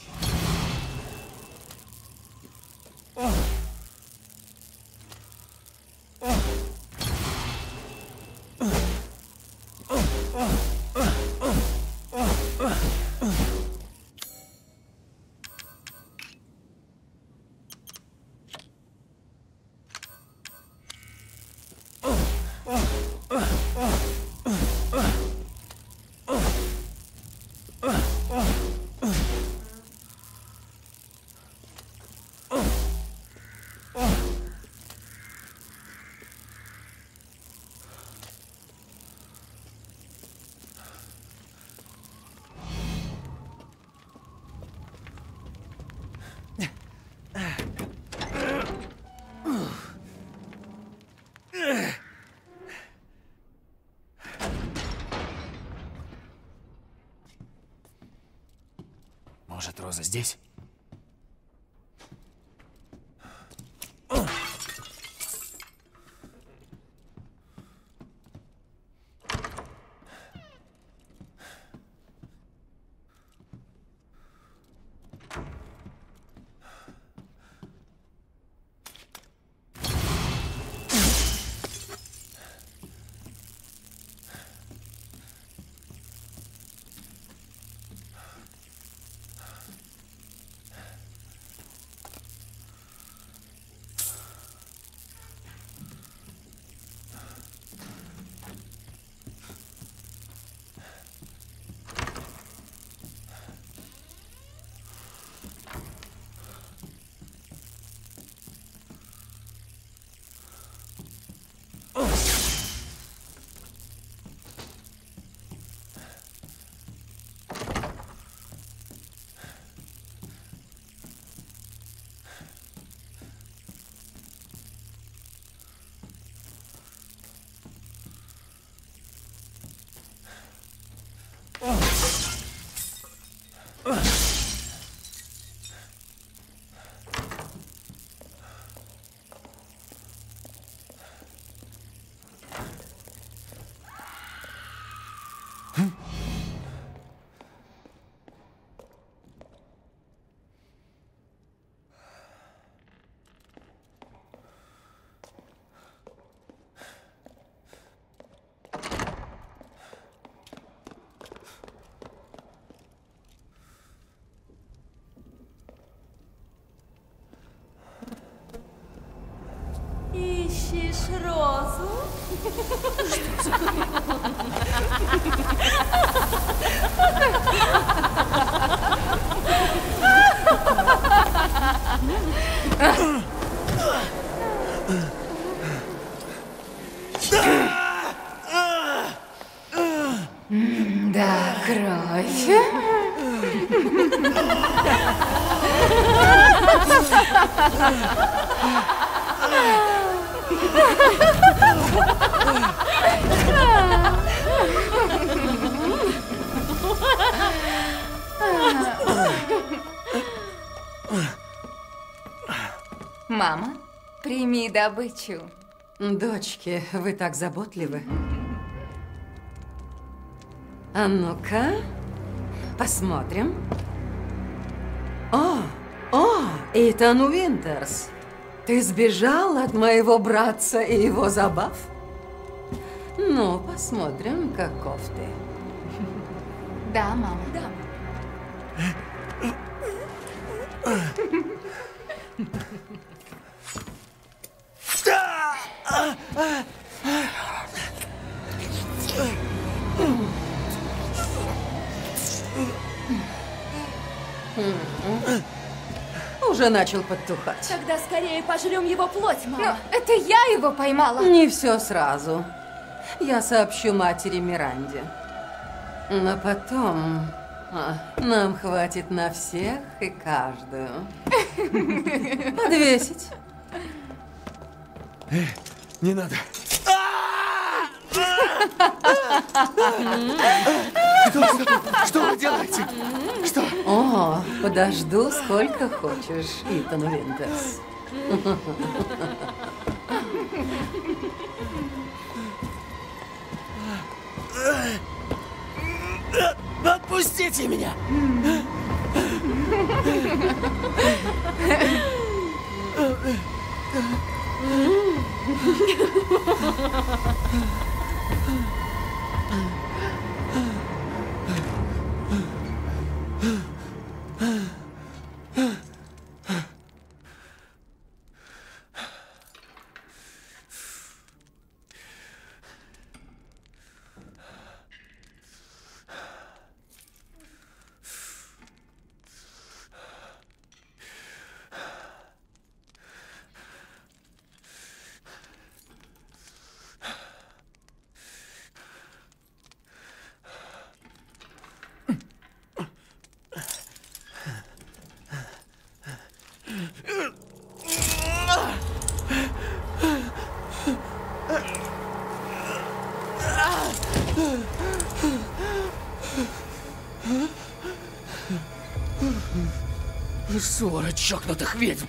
Speaker 3: Может, Роза здесь?
Speaker 10: Ищешь розу?
Speaker 17: Да, кровь.
Speaker 19: Мама, прими добычу.
Speaker 16: Дочки, вы так заботливы. А ну-ка, посмотрим. О, о, Итан Уинтерс. Ты сбежал от моего братца и его забав? Ну, посмотрим, каков ты.
Speaker 19: Да, мама.
Speaker 10: Да.
Speaker 16: Уже начал подтухать.
Speaker 10: Тогда скорее пожрем его плоть, мама.
Speaker 19: Но это я его поймала.
Speaker 16: Не все сразу. Я сообщу матери Миранде. Но потом а, нам хватит на всех и каждую. Подвесить.
Speaker 11: Э, не надо. Что, что, что вы делаете? Что?
Speaker 16: О, подожду сколько хочешь, Итан Винтерс.
Speaker 3: Отпустите меня! Свора чокнутых ведьм!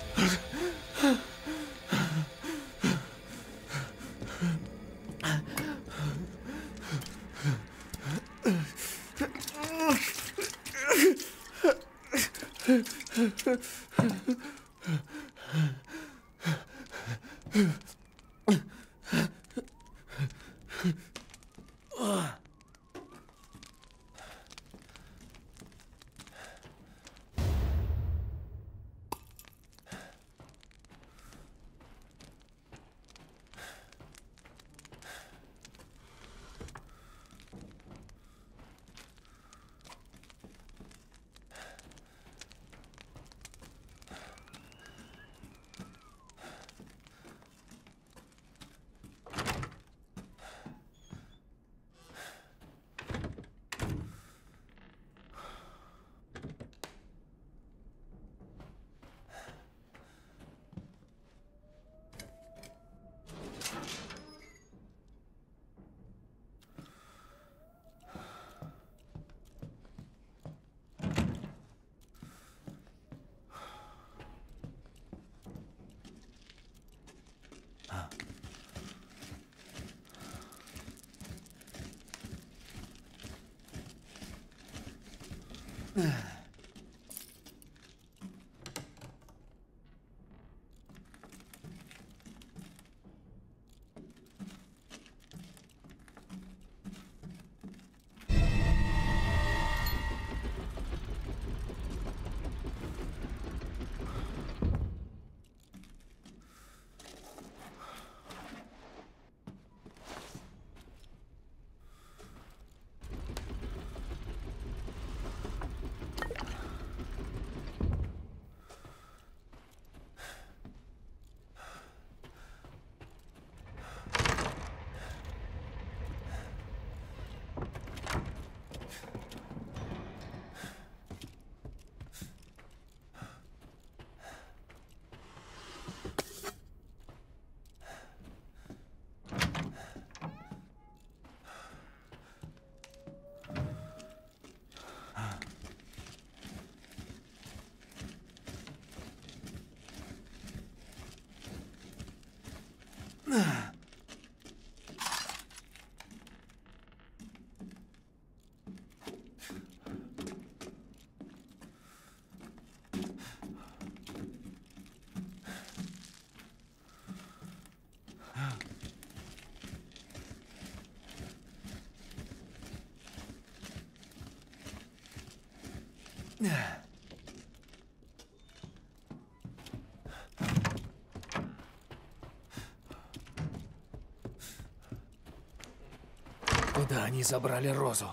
Speaker 3: Куда они забрали Розу?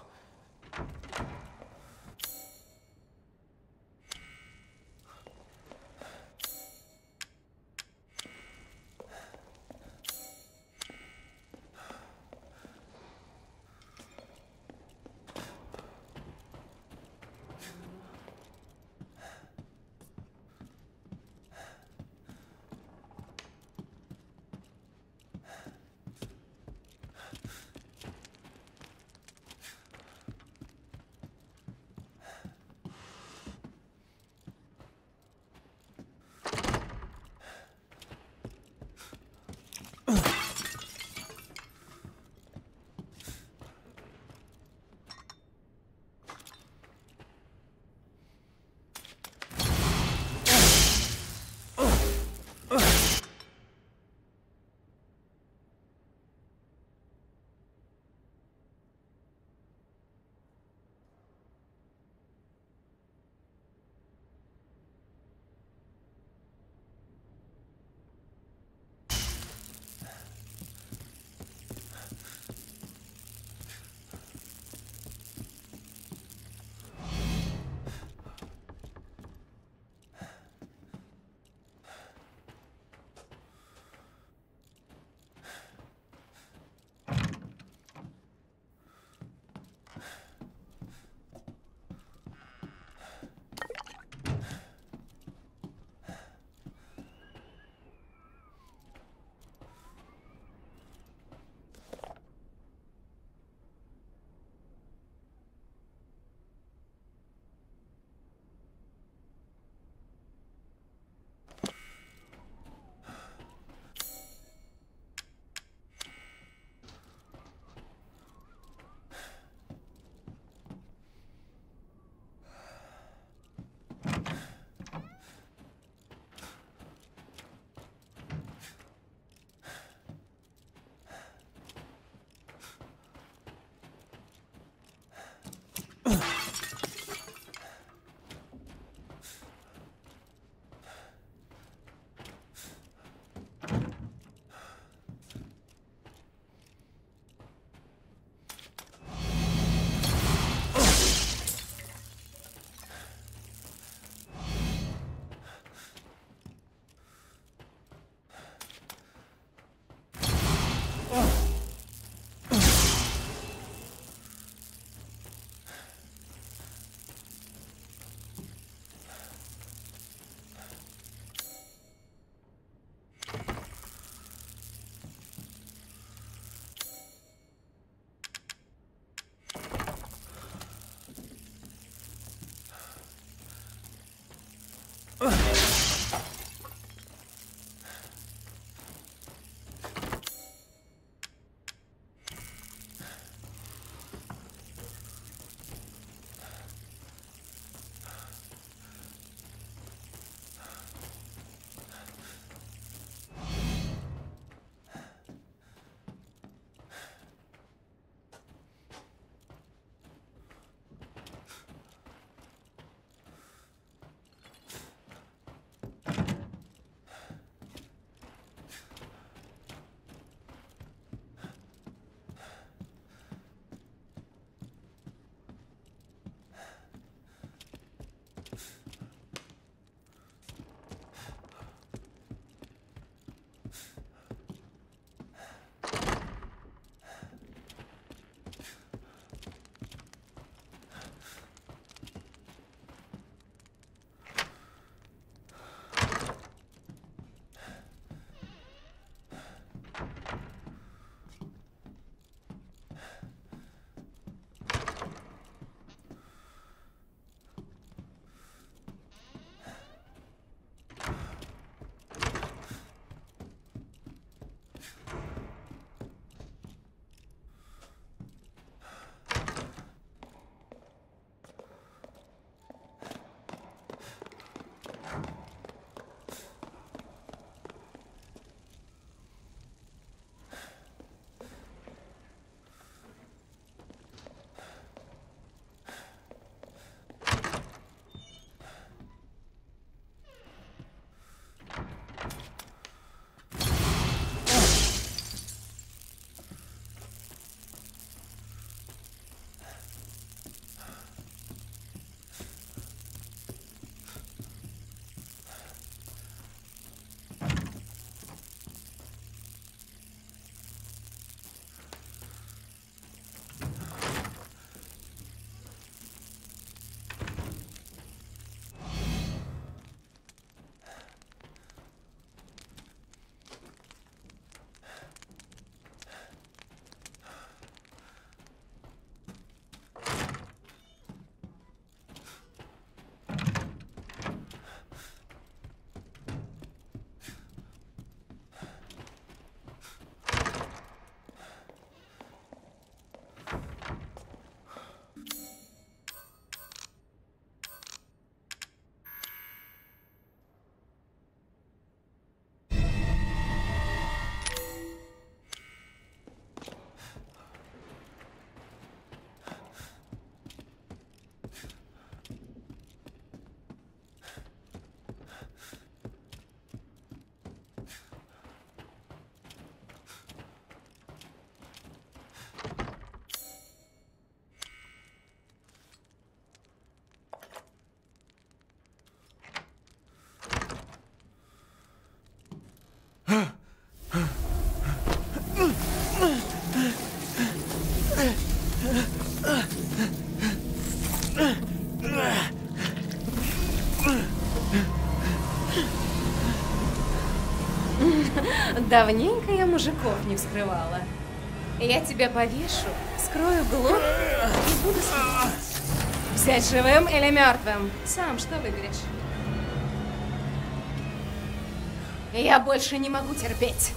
Speaker 17: Давненько я мужиков не вскрывала. Я тебя повешу, скрою глотку и буду смотреть. Взять живым или мертвым? Сам что выберешь? Я больше не могу терпеть.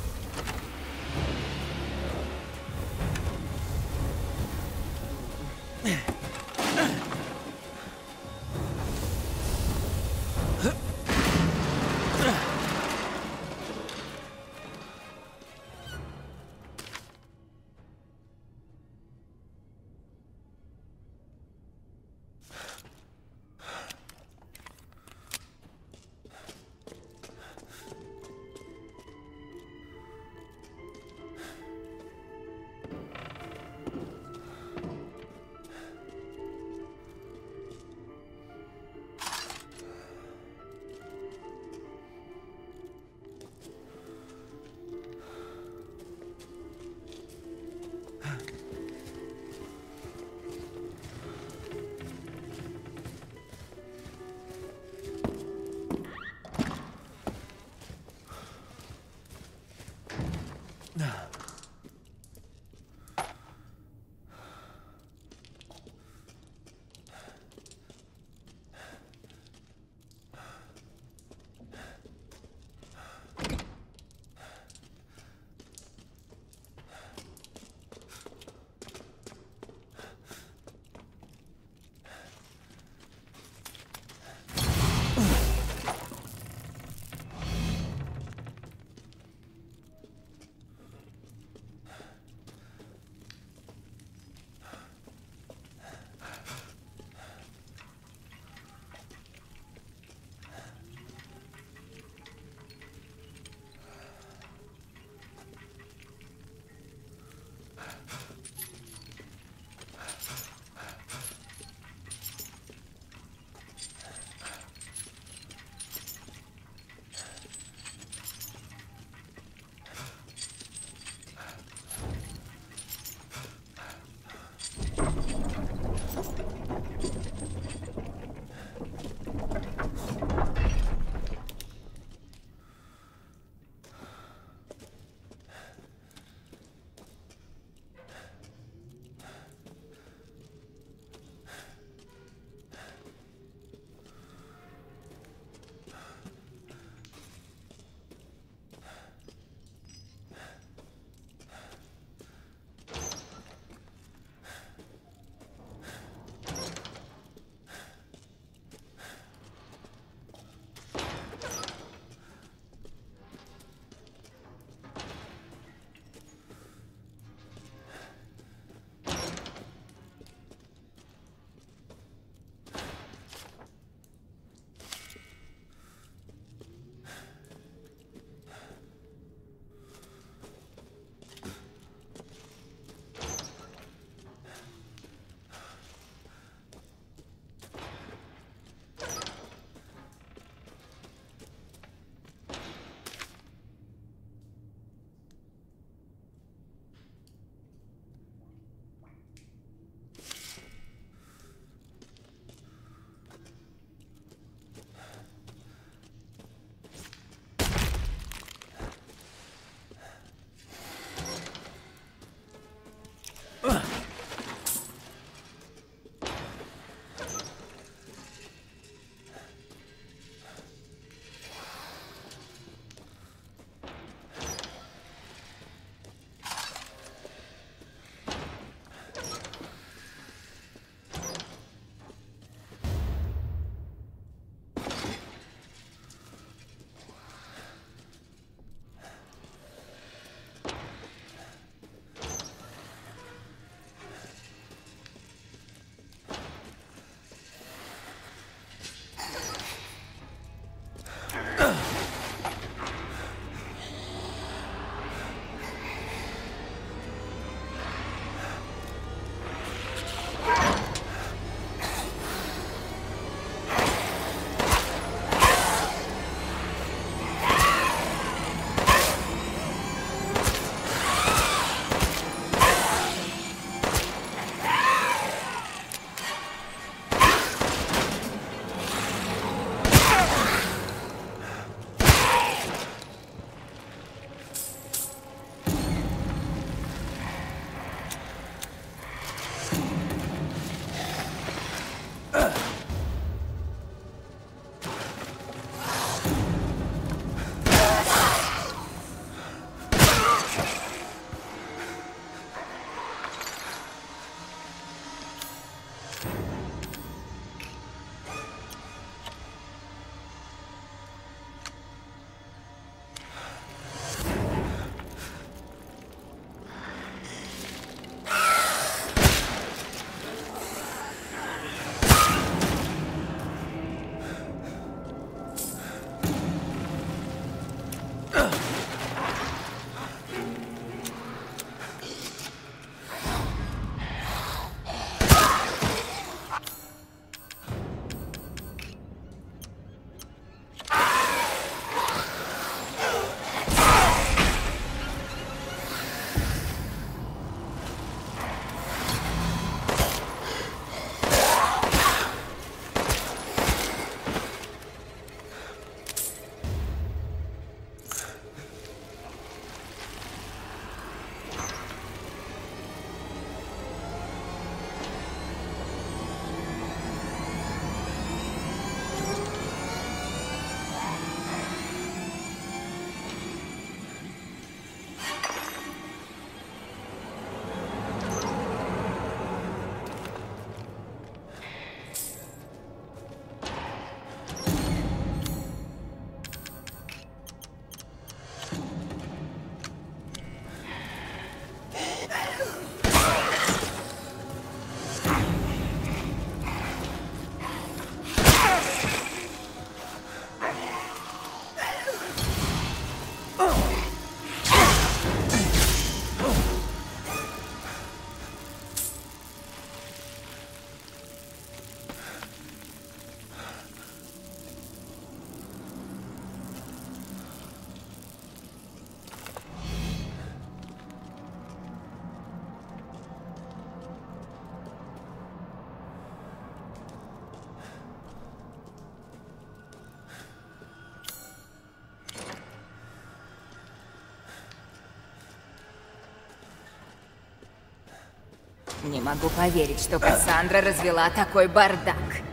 Speaker 19: Не могу поверить, что Кассандра развела такой бардак.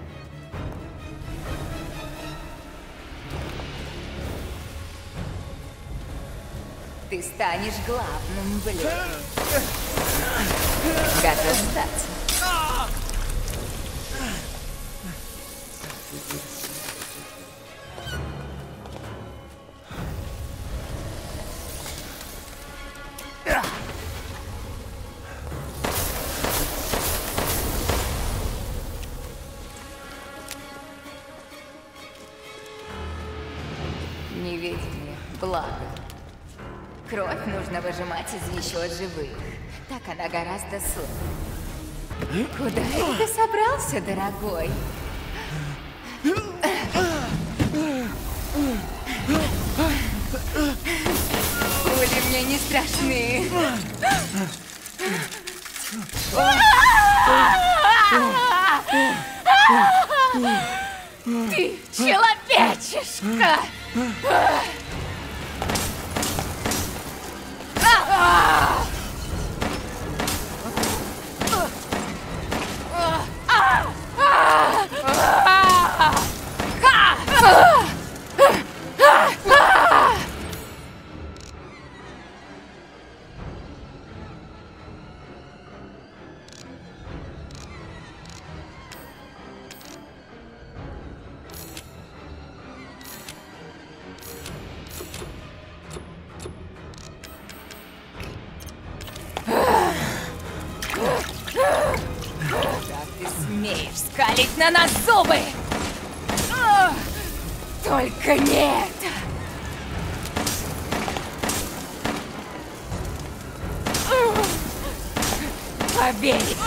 Speaker 19: Ты станешь главным, блин. Готов сдаться? Неведение, благо. Кровь нужно выжимать из еще живых. Так она гораздо сложнее. Куда это ты собрался, дорогой? Пули мне не страшны. Ты человечишка! Как ты смеешь скалить на нас зубы? Только не это! Побей!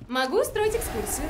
Speaker 17: Могу устроить экскурсию.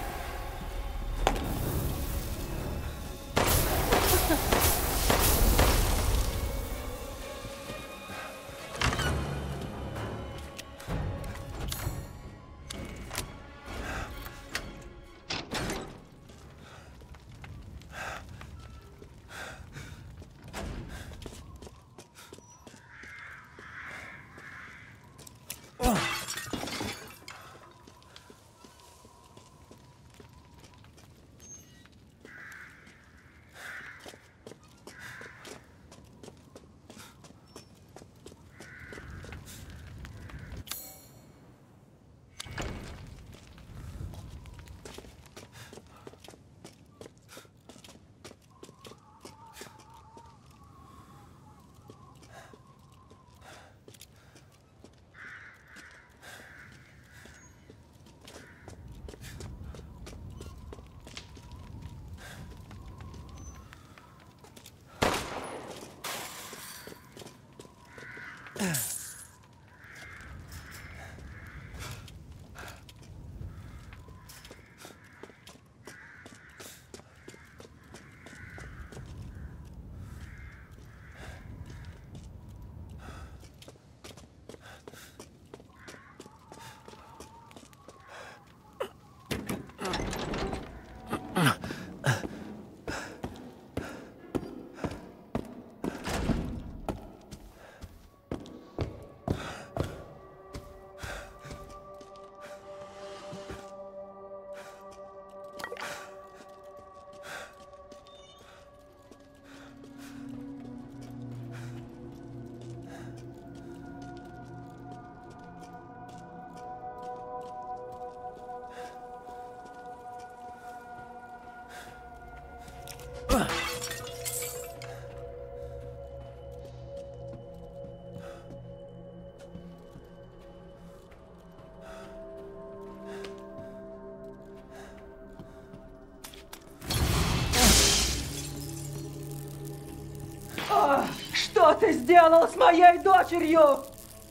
Speaker 16: Что ты сделал с моей дочерью?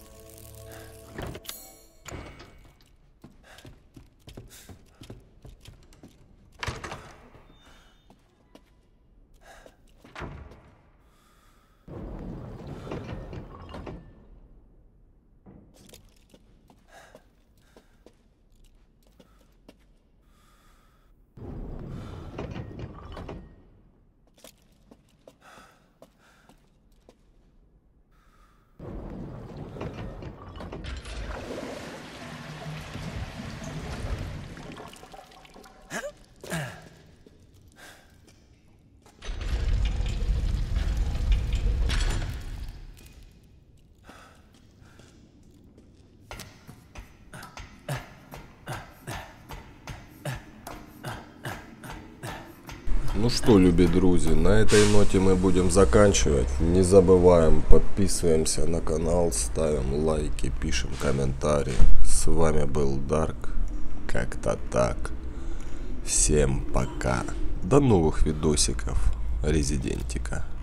Speaker 1: Ну что, любі друзі, на этой ноте мы будем заканчивать. Не забываем, подписываемся на канал, ставим лайки, пишем комментарии. С вами был Дарк. Как-то так. Всем пока. До новых видосиков Резидентика.